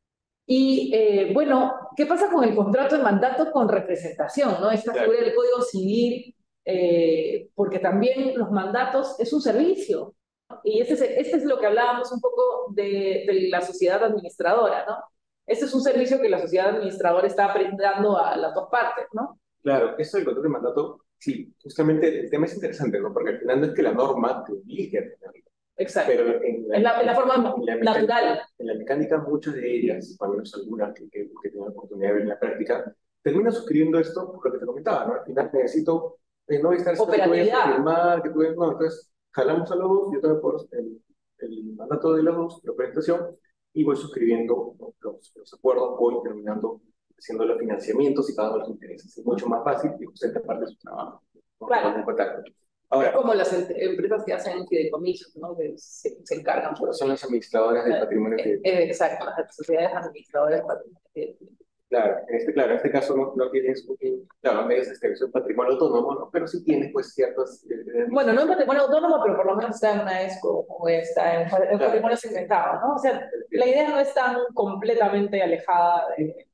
Y bueno, ¿qué pasa con el contrato de mandato con representación, ¿no? Esta figura del Código Civil, porque también los mandatos es un servicio, ¿no? Y este es lo que hablábamos un poco de la sociedad administradora, ¿no? Este es un servicio que la sociedad administradora está brindando a las dos partes, ¿no? Claro, eso del contrato de mandato, sí, justamente el tema es interesante, ¿no? Porque al final no es que la norma te obligue a tenerlo. Exacto. Pero en la forma natural. En la mecánica, muchas de ellas, o al menos algunas que tienen la oportunidad de ver en la práctica, terminan suscribiendo esto por lo que te comentaba, ¿no? Al final necesito no estar operatividad. Firmar, no, entonces jalamos a los dos, yo también por el mandato de los dos, la presentación, y voy suscribiendo, ¿no? los acuerdos, voy terminando haciendo los financiamientos y pagando los intereses. Es mucho más fácil y usted parte de su trabajo, ¿no? Claro. Ahora, es como las empresas que hacen fideicomisos, ¿no? Que se encargan. Son las administradoras del patrimonio. Exacto, las sociedades administradoras del patrimonio. Claro, en este caso no tienes, claro, no es un patrimonio autónomo, ¿no? Pero sí tienes pues ciertas... Bueno, no en patrimonio autónomo, pero por lo menos está en una ESCO o está en patrimonio segmentado, ¿no? O sea, la idea no es tan completamente alejada de...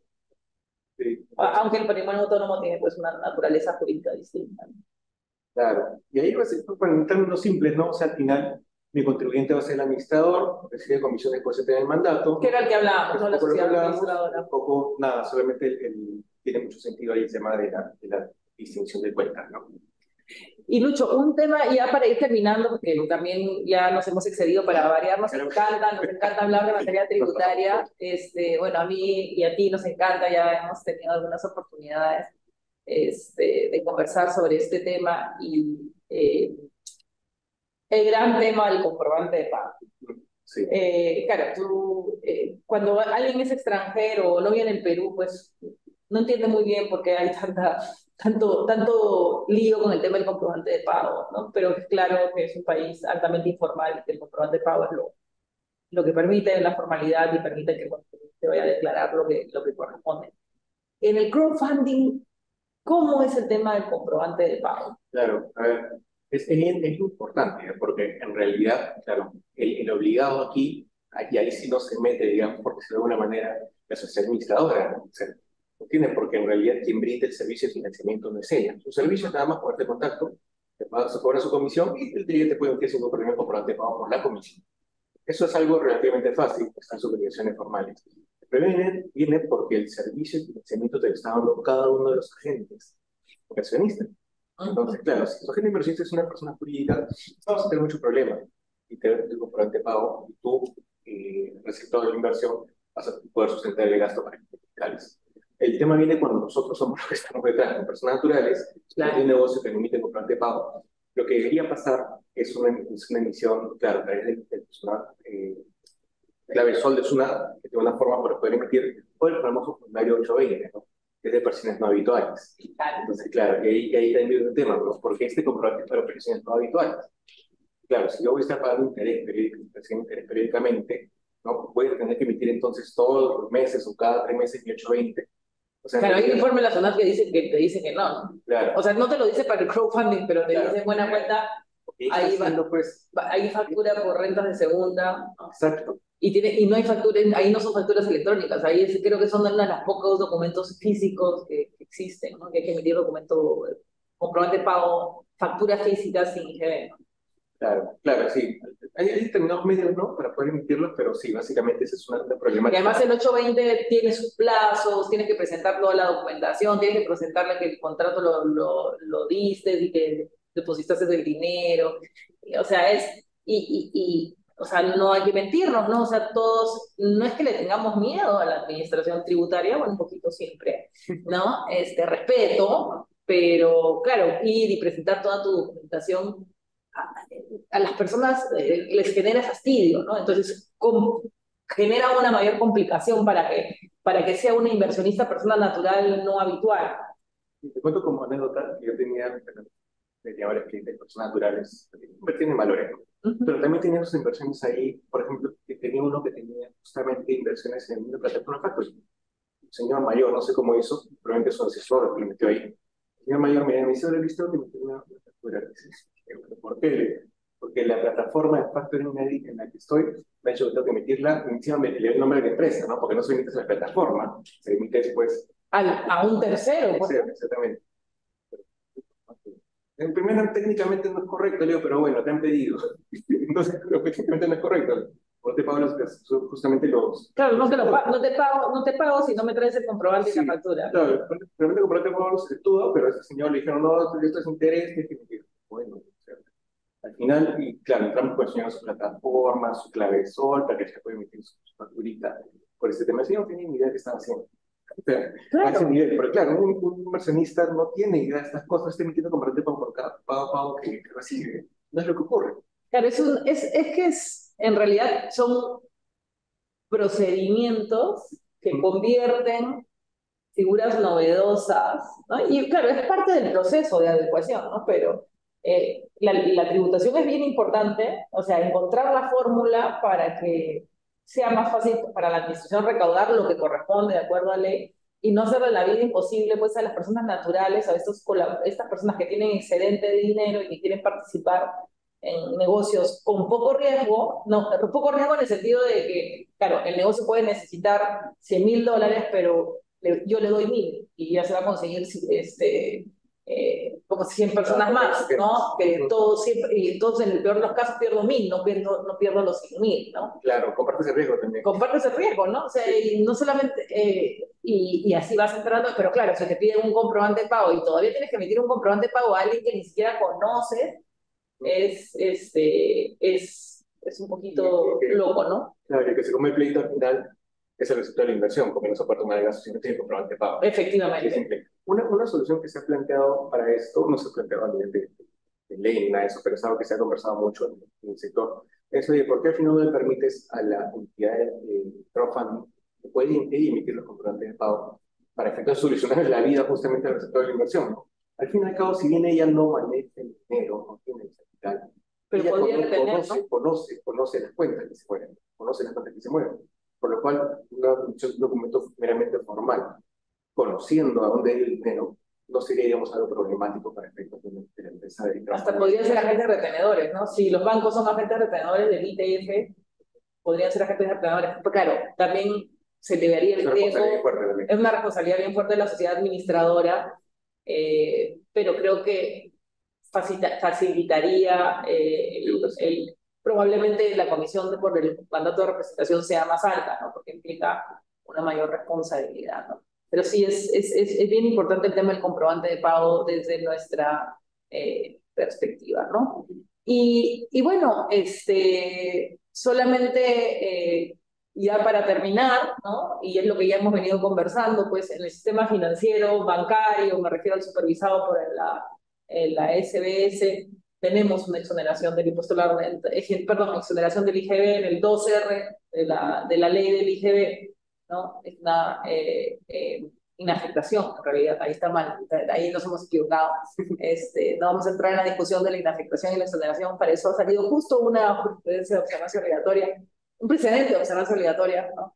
Sí. Aunque el patrimonio autónomo tiene pues una naturaleza jurídica distinta, ¿no? Claro, y ahí va a ser, bueno, en términos simples, ¿no? O sea, al final, mi contribuyente va a ser el administrador, recibe comisiones por tener el mandato. Que era el que hablábamos, ¿no? La sociedad administradora. Un poco, nada, solamente tiene mucho sentido ahí el tema de la distinción de cuentas, ¿no? Y Lucho, un tema ya para ir terminando, porque también ya nos hemos excedido para variar, nos encanta hablar de materia tributaria. Bueno, a mí y a ti nos encanta, ya hemos tenido algunas oportunidades de conversar sobre este tema y el gran tema del comprobante de pago. Sí. Claro, cuando alguien es extranjero o no viene en Perú, pues no entiende muy bien por qué hay tanto lío con el tema del comprobante de pago, ¿no? Pero es claro que es un país altamente informal y que el comprobante de pago es lo que permite la formalidad y permite que bueno, se vaya a declarar lo que corresponde. En el crowdfunding, ¿cómo es el tema del comprobante de pago? Claro, a ver, es importante, ¿eh? Porque en realidad, claro, el obligado aquí, y ahí sí no se mete, digamos, porque de alguna manera la sociedad administradora, ¿no? O sea, no tiene porque en realidad quien brinda el servicio de financiamiento no es ella. Su servicio es nada más ponerte en contacto, se cobra su comisión y el día te puede emitir su premio comprobante de pago por la comisión. Eso es algo relativamente fácil, están sus obligaciones formales. Pero viene porque el servicio de financiamiento te lo está dando cada uno de los agentes accionistas. Entonces, claro, si tu agente inversionista es una persona jurídica, vamos a tener mucho problema. Y te el comprobante de pago, y tú, receptor de la inversión, vas a poder sustentar el gasto para fiscales. El tema viene cuando nosotros somos los que estamos detrás, con personas naturales, claro, que un negocio que emite comprobante de pago. Lo que debería pasar es una emisión, claro, a través del clave sol de SUNAT, que tiene una forma para poder emitir, o el famoso formulario 820, ¿no? Que es de personas no habituales. Entonces, claro, y ahí también el tema, ¿no? Porque este comprobante es para personas no habituales. Claro, si yo voy a estar pagando interés periódicamente, ¿no? Voy a tener que emitir entonces todos los meses o cada 3 meses mi 820. O sea, claro, hay un informe de la SUNAT que te dice que no, ¿no? Claro. O sea, no te lo dice para el crowdfunding, pero te dice buena cuenta, ahí pues, hay factura por rentas de segunda. Exacto. Y no hay factura, ahí no son facturas electrónicas, ahí creo que son uno de los pocos documentos físicos que existen, ¿no? Que hay que emitir documento, comprobante de pago, factura física sin IGB, ¿no? Claro, claro, sí. Hay determinados medios, ¿no? Para poder emitirlos, pero sí, básicamente esa es una problemática. Y además el 820 tiene sus plazos, tienes que presentar toda la documentación, tienes que presentarle que el contrato lo diste y que depositaste el dinero. O sea, o sea, no hay que mentirnos, ¿no? O sea, todos, no es que le tengamos miedo a la administración tributaria, bueno, un poquito siempre, ¿no? Respeto, pero claro, ir y presentar toda tu documentación a las personas les genera fastidio, ¿no? Entonces, genera una mayor complicación para que sea una inversionista persona natural no habitual. Te cuento como anécdota que yo tenía varios clientes, personas naturales, invertían en valores, ¿no? Pero también tenía sus inversiones ahí, por ejemplo, que tenía uno que tenía justamente inversiones en una plataforma factoring. Un señor mayor, no sé cómo hizo, probablemente su asesor lo metió ahí. El señor mayor me dice, ¿listo? Te metió una factura. ¿Por qué? Porque la plataforma de factoring en la que estoy me ha hecho que tengo que emitirla, encima me dio el nombre de la empresa, ¿no? Porque no se emite en la plataforma, se emite después. A un tercero, pues. Exactamente. En primera, técnicamente no es correcto, Leo, pero bueno, te han pedido. Entonces, pero técnicamente no es correcto. No te pago justamente los... Claro, no te pago si no me traes el comprobante y la factura. Claro, realmente el comprobante de pago se estuvo, pero a ese señor le dijeron, no, esto es interés, que bueno, o sea, al final, y claro, entramos con el señor a su plataforma, su clave sol, para que se pueda emitir su facturita por este tema. El señor no tenía ni idea de qué están haciendo. O sea, claro. A ese nivel, pero claro, un inversionista no tiene idea de estas cosas, está emitiendo comprobante de pago por cada pago que recibe. No es lo que ocurre. Claro, en realidad son procedimientos que convierten figuras novedosas, ¿no? Y claro, es parte del proceso de adecuación, ¿no? Pero la tributación es bien importante, o sea, encontrar la fórmula para que sea más fácil para la administración recaudar lo que corresponde de acuerdo a ley y no hacerle la vida imposible pues a las personas naturales, a estas personas que tienen excedente de dinero y que quieren participar en negocios con poco riesgo, no, poco riesgo en el sentido de que, claro, el negocio puede necesitar $100,000, pero yo le doy 1,000 y ya se va a conseguir como 100 personas más, ¿no? Que todos siempre, y entonces en el peor de los casos pierdo 1,000, no pierdo los 100,000, ¿no? Claro, compartes el riesgo también. Compartes el riesgo, ¿no? O sea, y no solamente, y así vas entrando, pero claro, si te piden un comprobante de pago y todavía tienes que emitir un comprobante de pago a alguien que ni siquiera conoces, es un poquito loco, ¿no? Claro, el que se come el pleito al final es el resultado de la inversión, porque no soporta una de las asociaciones tiene comprobante de pago. Efectivamente. Es simple. Una solución que se ha planteado para esto, no se ha planteado a nivel de ley ni nada de eso, pero es algo que se ha conversado mucho en el sector. Es, oye, ¿por qué al final no le permites a la entidad de crowdfunding que puede emitir los comprobantes de pago para efectos de solucionar la vida justamente al receptor de la inversión, ¿no? Al fin y al cabo, si bien ella no maneja el dinero, no tiene el capital, pero ella podría retener, ¿no? conoce las cuentas que se mueven, conoce las cuentas que se mueven, por lo cual es un documento meramente formal. Conociendo a dónde es el dinero, no sería, digamos, algo problemático para efectos de la empresa de Hasta podrían ser agentes retenedores, ¿no? Si los bancos son agentes retenedores del ITF, podrían ser agentes retenedores. Pero claro, también se le daría el riesgo, es una responsabilidad bien fuerte de la sociedad administradora, pero creo que facilitaría probablemente la comisión por el mandato de representación sea más alta, ¿no? Porque implica una mayor responsabilidad, ¿no? Pero sí, es bien importante el tema del comprobante de pago desde nuestra perspectiva, ¿no? Y bueno, solamente ya para terminar, ¿no? Y es lo que ya hemos venido conversando, pues en el sistema financiero, bancario, me refiero al supervisado por la SBS, tenemos una exoneración del impuesto a la renta, perdón, exoneración del IGB en el 2R de la ley del IGB, ¿no? Es una inafectación, en realidad, ahí está mal, ahí nos hemos equivocado. No vamos a entrar en la discusión de la inafectación y la exoneración, para eso ha salido justo una jurisprudencia de observancia obligatoria, un precedente de observancia obligatoria, ¿no?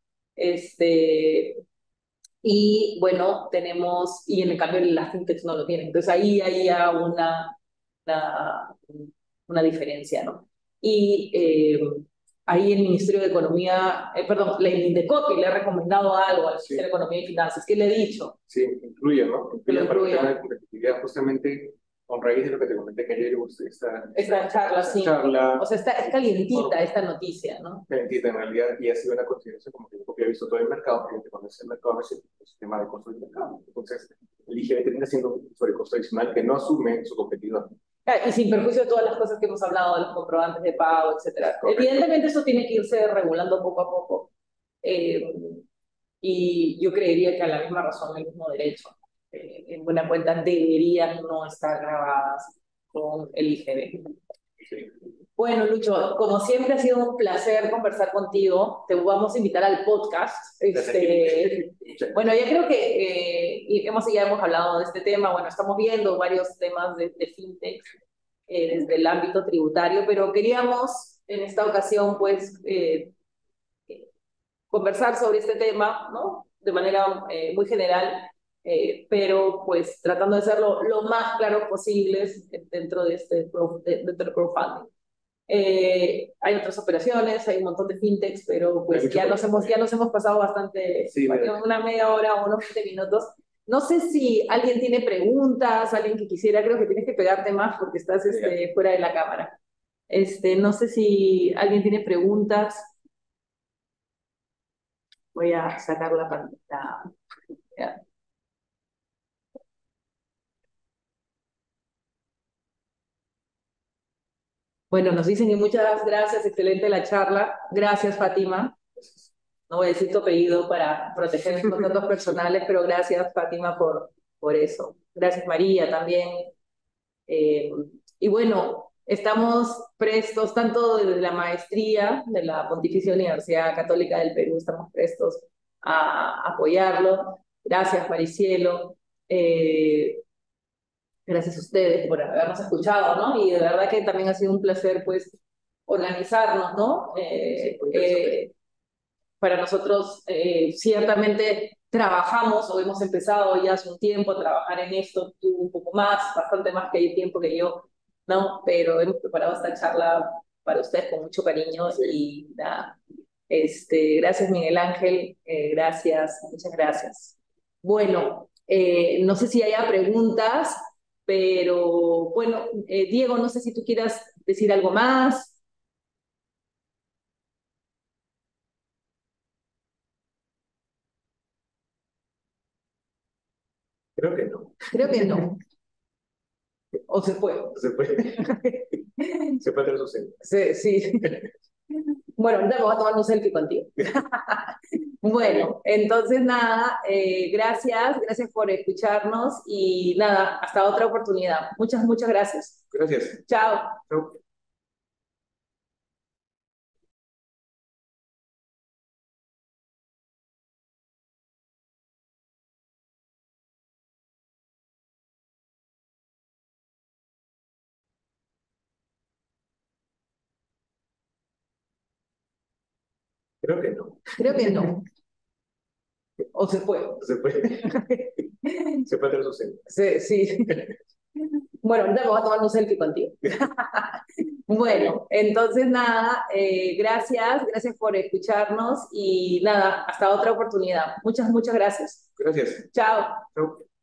Y bueno, tenemos, y en el cambio las fintechs no lo tienen, entonces ahí hay ya una, una diferencia, ¿no? Y ahí el Ministerio de Economía, perdón, la Indecopi le ha recomendado algo al Ministerio de Economía y Finanzas. ¿Qué le he dicho? Sí, incluye, ¿no? Incluye para el incluya. tema de competitividad, justamente con raíz de lo que te comenté que ayer, esta charla, sí. Charla, o sea, es calientita esta noticia, ¿no? Calientita en realidad, y ha sido una consideración como que Indecopi ha visto todo el mercado, que conoce el mercado, es el sistema de costo del mercado. Entonces, el IGB termina siendo un sobrecosto adicional que no asume su competidor. Y sin perjuicio de todas las cosas que hemos hablado, de los comprobantes de pago, etc. Evidentemente eso tiene que irse regulando poco a poco. Y yo creería que a la misma razón, el mismo derecho, en buena cuenta, deberían no estar grabadas con el IGB. Sí. Bueno, Lucho, como siempre ha sido un placer conversar contigo. Te vamos a invitar al podcast. Bueno, ya creo que ya hemos hablado de este tema. Bueno, estamos viendo varios temas de fintech desde el ámbito tributario, pero queríamos en esta ocasión, pues, conversar sobre este tema, ¿no? De manera muy general, pero pues tratando de hacerlo lo más claro posible dentro de dentro del crowdfunding. Hay otras operaciones, hay un montón de fintechs, pero pues ya nos hemos pasado bastante, una media hora o unos 20 minutos. No sé si alguien tiene preguntas, alguien que quisiera, creo que tienes que pegarte más porque estás fuera de la cámara. No sé si alguien tiene preguntas. Voy a sacar la pantalla. Bueno, nos dicen que muchas gracias, excelente la charla. Gracias, Fátima. No voy a decir tu apellido para proteger nuestros datos personales, pero gracias, Fátima, por eso. Gracias, María, también. Y bueno, estamos prestos, tanto desde la maestría de la Pontificia Universidad Católica del Perú, estamos prestos a apoyarlo. Gracias, Maricielo. Gracias a ustedes por habernos escuchado, ¿no? Y de verdad que también ha sido un placer, pues, organizarnos, ¿no? Para nosotros, ciertamente trabajamos o hemos empezado ya hace un tiempo a trabajar en esto, tú un poco más, bastante más que el tiempo que yo, ¿no? Pero hemos preparado esta charla para ustedes con mucho cariño y nada. Gracias, Miguel Ángel, gracias, muchas gracias. Bueno, no sé si haya preguntas, pero bueno, Diego, no sé si tú quieras decir algo más. Creo que no. Creo que no. O se puede. Se puede, se puede hacer su selfie. Sí, sí. Bueno, ahorita me voy a tomar un selfie contigo. Bueno, entonces nada, gracias por escucharnos y nada, hasta otra oportunidad. Muchas gracias. Gracias. Chao. Chao. Creo que no. Creo que no. O se puede. Se puede, se puede hacer su selfie. Sí, sí. Bueno, ahorita me voy a tomar un selfie contigo. Bueno, entonces nada, gracias por escucharnos y nada, hasta otra oportunidad. Muchas gracias. Gracias. Chao. Chao.